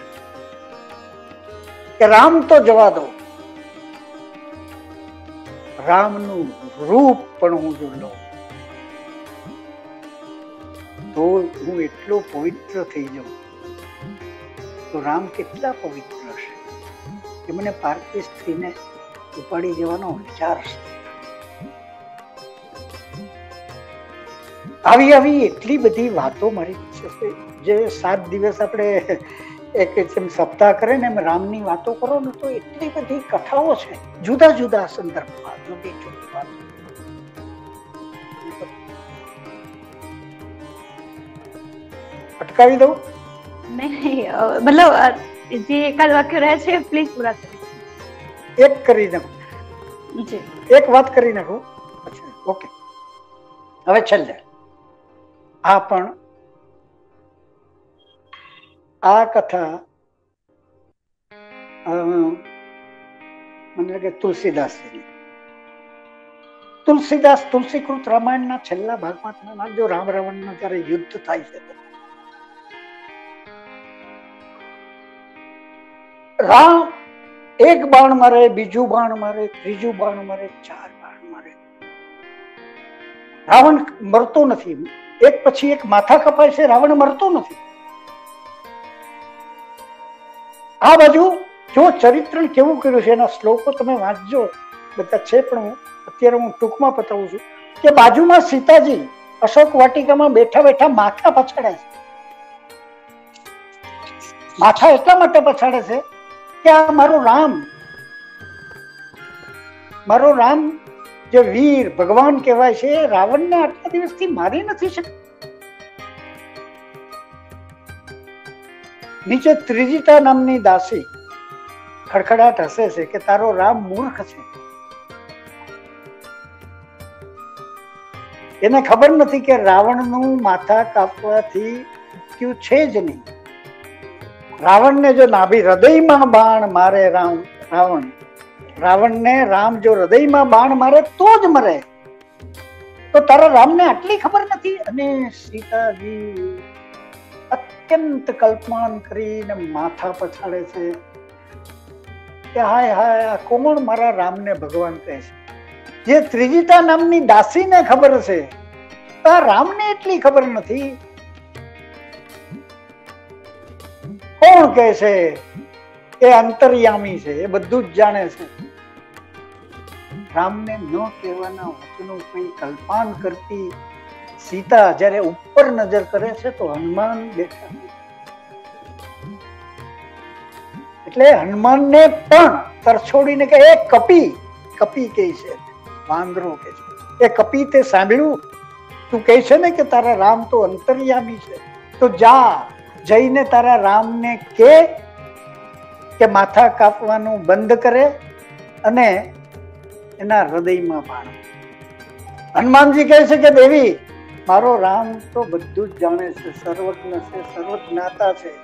કે રામ તો જવા દો, રામનું રૂપ પણ હું જો લઉં તો હું એટલો પવિત્ર થઈ જાઉં. તો રામ કેટલા પવિત્ર હશે કે મને પારકી સ્ત્રીને ઉપાડી જવાનો વિચાર છે. આવી એટલી બધી વાતો મારી જે 7 દિવસ આપણે એક જેમ સપ્તાહ કરે ને એમ રામની વાતો કરો ને તો એટલી બધી કથાઓ છે, જુદા જુદા સંદર્ભમાં જુદી જુદી વાતો. અટકાવી દઉં? નહીં, મતલબ જે એકાદ વાક્ય રહે છે પ્લીઝ પૂરા કરો. એક કરી નાખું, જી એક વાત કરી નાખું. ઓકે, હવે છેલ્લે આ પણ આ કથા મને લાગે તુલસીદાસજીની. તુલસીદાસ તુલસીકૃત રામાયણના છેલ્લા ભાગમાં તમે માનજો રામ રાવણનો જયારે યુદ્ધ થાય છે, રામ એક બાણ મારે, બીજું બાણ મારે, ત્રીજું બાણ મારે, 4 બાણ મારે. રાવણ મરતો નથી. એક પછી એક માથા કપાય છે, રાવણ મરતો નથી. આ બાજુ જો ચરિત્રણ કેવું કર્યું છે, એના શ્લોકો તમે વાંચજો, બધા છે, પણ અત્યારે હું ટૂંકમાં બતાવું છું કે બાજુમાં સીતાજી અશોક વાટિકામાં બેઠા બેઠા માથા પછાડે છે. માથા એટલા માટે પછાડે છે કે આ મારો રામ જે વીર ભગવાન કહેવાય છે, રાવણને આટલા દિવસથી મારી નથી શકતો. નીચે ત્રિજીતા નામની દાસી ખડખડાટ હસે છે કે તારો રામ મૂર્ખ છે. એને ખબર નથી કે રાવણનું માથા કાપવાથી મૃત્યુ છે જ નહીં. રાવણને જો નાભી હૃદયમાં બાણ મારે રાવણને રામ જો હૃદયમાં બાણ મારે તો જ મરે. તો તારા રામને આટલી ખબર નથી. અને સીતાજી અત્યંત કલ્પના કરીને માથા પછાડે છે કે હાય હાય, આ કોણ મારા રામને ભગવાન કહે છે. જે ત્રિજીતા નામની દાસીને ખબર છે, આ રામને એટલી ખબર નથી. કોણ કહે છે એ અંતર્યામી છે, એ બધું જ જાણે છે. રામને ન કહેવાના વચનો કોઈ કલ્પાન કરતી સીતા જયારે ઉપર નજર કરે છે તો હનુમાન બેઠા. એટલે હનુમાનને પણ તરછોડીને કે એ કપી કહે છે, વાંદરો કે છે, એ કપી તે સાંભળ્યું? તું કહે છે ને કે તારા રામ તો અંતર્યામી છે, તો જા જઈને તારા રામને કે માથા કાપવાનું બંધ કરે અને એના હૃદયમાં બાણ. હનુમાનજી કહે છે કે દેવી, મારો રામ તો બધું જ જાણે છે, સર્વજ્ઞ છે, સર્વજ્ઞાતા છે,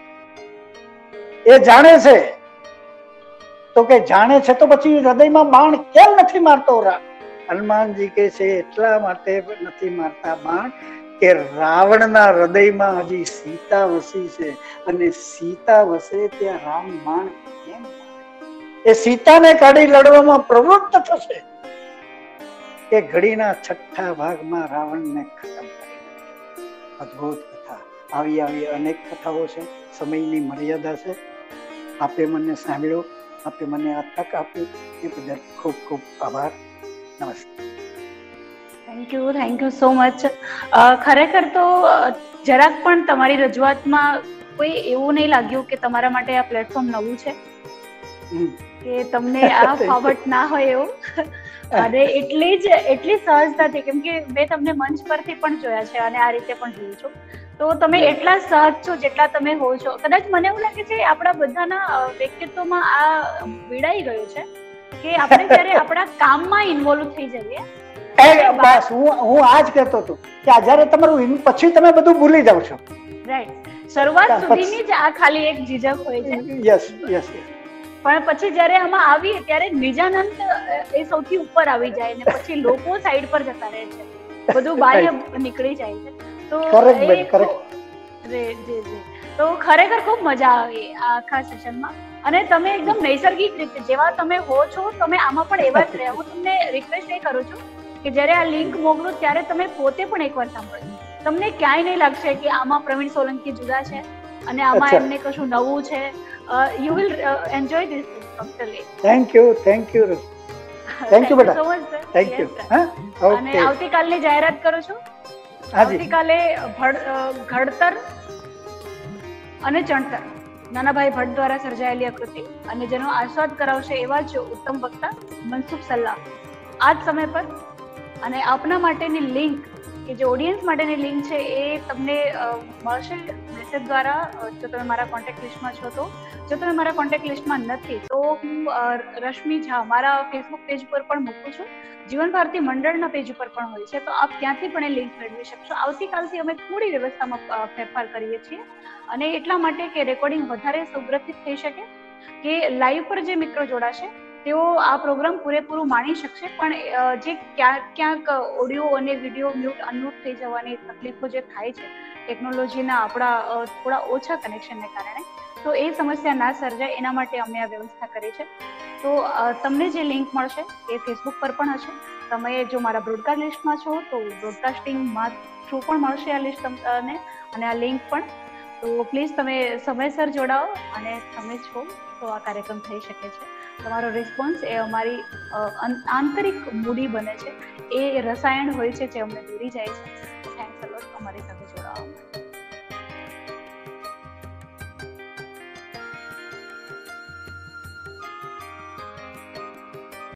એ જાણે છે. તો કે જાણે છે તો પછી હૃદયમાં બાણ કેમ નથી મારતો? હનુમાનજી કહે છે એટલા માટે નથી મારતા બાણ કે રાવણના હૃદયમાં હજી સીતા વસી છે, અને સીતા વસે ત્યાં રામ બાણ કેમ? એ સીતાને કાઢી લડવામાં પ્રવૃત્ત થશે કે ઘડીના 6થા ભાગમાં રાવણને ખતમ કરી. અદ્ભુત કથા. આવી અનેક કથાઓ છે. સમયની મર્યાદા છે. આપે મને સાંભળ્યો, આપે મને આ તક આપી એ બદલ ખૂબ ખૂબ આભાર. નમસ્તે. Thank you so much. ખરેખર તો જરાક પણ તમારી રજૂઆતમાં કોઈ એવું નહીં લાગ્યું કે તમારા માટે આ પ્લેટફોર્મ નવું છે, કે તમને આ ફાવટ ના હોય એવું. અને એટલી સહજતાથી, કેમ કે મેં તમને મંચ પરથી પણ જોયા છે અને આ રીતે પણ જોયું છું, તો તમે એટલા સહજ છો જેટલા તમે હો છો. કદાચ મને એવું લાગે છે આપણા બધાના વ્યક્તિત્વમાં આ વિડાઈ ગયું છે કે આપણે જયારે આપણા કામમાં ઇન્વોલ્વ થઈ જઈએ. બસ હું આજ કહેતો હતો કે જયારે તમારું પછી તમે બધું ભૂલી જાવ છો. રાઈટ. શરૂઆત સુધીની જ આ ખાલી એક ઝીઝક હોય છે. યસ. પણ પછી જયારે આમાં આવીએ ત્યારે નિજાનંદ એ સૌથી ઉપર આવી જાય ને પછી લોકો સાઈડ પર જતા રહે છે, બધું બાહ્ય નીકળી જાય છે. તો ખરેખર ખૂબ મજા આવી આ આખા સેશનમાં. અને તમે એકદમ નૈસર્ગિક રીતે જેવા તમે હો છો, તમે આમાં પણ એવા જ રહ્યા. હું તમને રિક્વેસ્ટ એ કરું છું કે જ્યારે આ લિંક મોકલું ત્યારે તમે પોતે પણ એકવાર સાંભળો. તમને ક્યાંય નહીં લાગશે કે આમાં પ્રવીણ સોલંકી જુદા છે અને આમાં એમને કશું નવું છે. You will enjoy this totally. Thank you બેટા. so much sir. Thank you. અને આવતીકાલની જાહેરાત કરું છું. આવતીકાલે ઘડતર અને ચણતર નાનાભાઈ ભટ્ટ દ્વારા સર્જાયેલી આકૃતિ અને જેનો આસ્વાદ કરાવશે એવા જ ઉત્તમ વક્તા મનસુખ સલ્લા આ જ સમય પર. અને આપના માટેની લિંક કે જે ઓડિયન્સ માટેની લિંક છે એ તમને મળશે મેસેજ દ્વારા, જો તમે મારા કોન્ટેક્ટ લિસ્ટમાં છો તો. જો તમે મારા કોન્ટેક્ટ લિસ્ટમાં નથી તો હું રશ્મિ ઝા મારા ફેસબુક પેજ પર પણ મૂકું છું, જીવન ભારતી મંડળના પેજ ઉપર પણ હોય છે, તો આપ ત્યાંથી પણ એ લિંક મેળવી શકશો. આવતીકાલથી અમે થોડી વ્યવસ્થામાં ફેરફાર કરીએ છીએ, અને એટલા માટે કે રેકોર્ડિંગ વધારે સુગ્રથિત થઈ શકે, કે લાઈવ પર જે મિત્રો જોડાશે તેઓ આ પ્રોગ્રામ પૂરેપૂરું માણી શકશે, પણ જે ક્યાંક ઓડિયો અને વિડીયો મ્યુટ અનમ્યુટ થઈ જવાની તકલીફો જે થાય છે ટેકનોલોજીના આપણા થોડા ઓછા કનેક્શનને કારણે, તો એ સમસ્યા ના સર્જાય એના માટે અમે આ વ્યવસ્થા કરી છે. તો તમને જે લિંક મળશે એ ફેસબુક પર પણ હશે. તમે જો મારા બ્રોડકાસ્ટ લિસ્ટમાં છો તો બ્રોડકાસ્ટિંગમાં થ્રુ પણ મળશે આ લિસ્ટ તમને, અને આ લિંક પણ. તો પ્લીઝ તમે સમયસર જોડાઓ, અને તમે છો તો આ કાર્યક્રમ થઈ શકે છે. તમારો રિસ્પોન્સ એ અમારી આંતરિક મૂડી બને છે, એ રસાયણ હોય છે જે અમને દોરી જાય છે.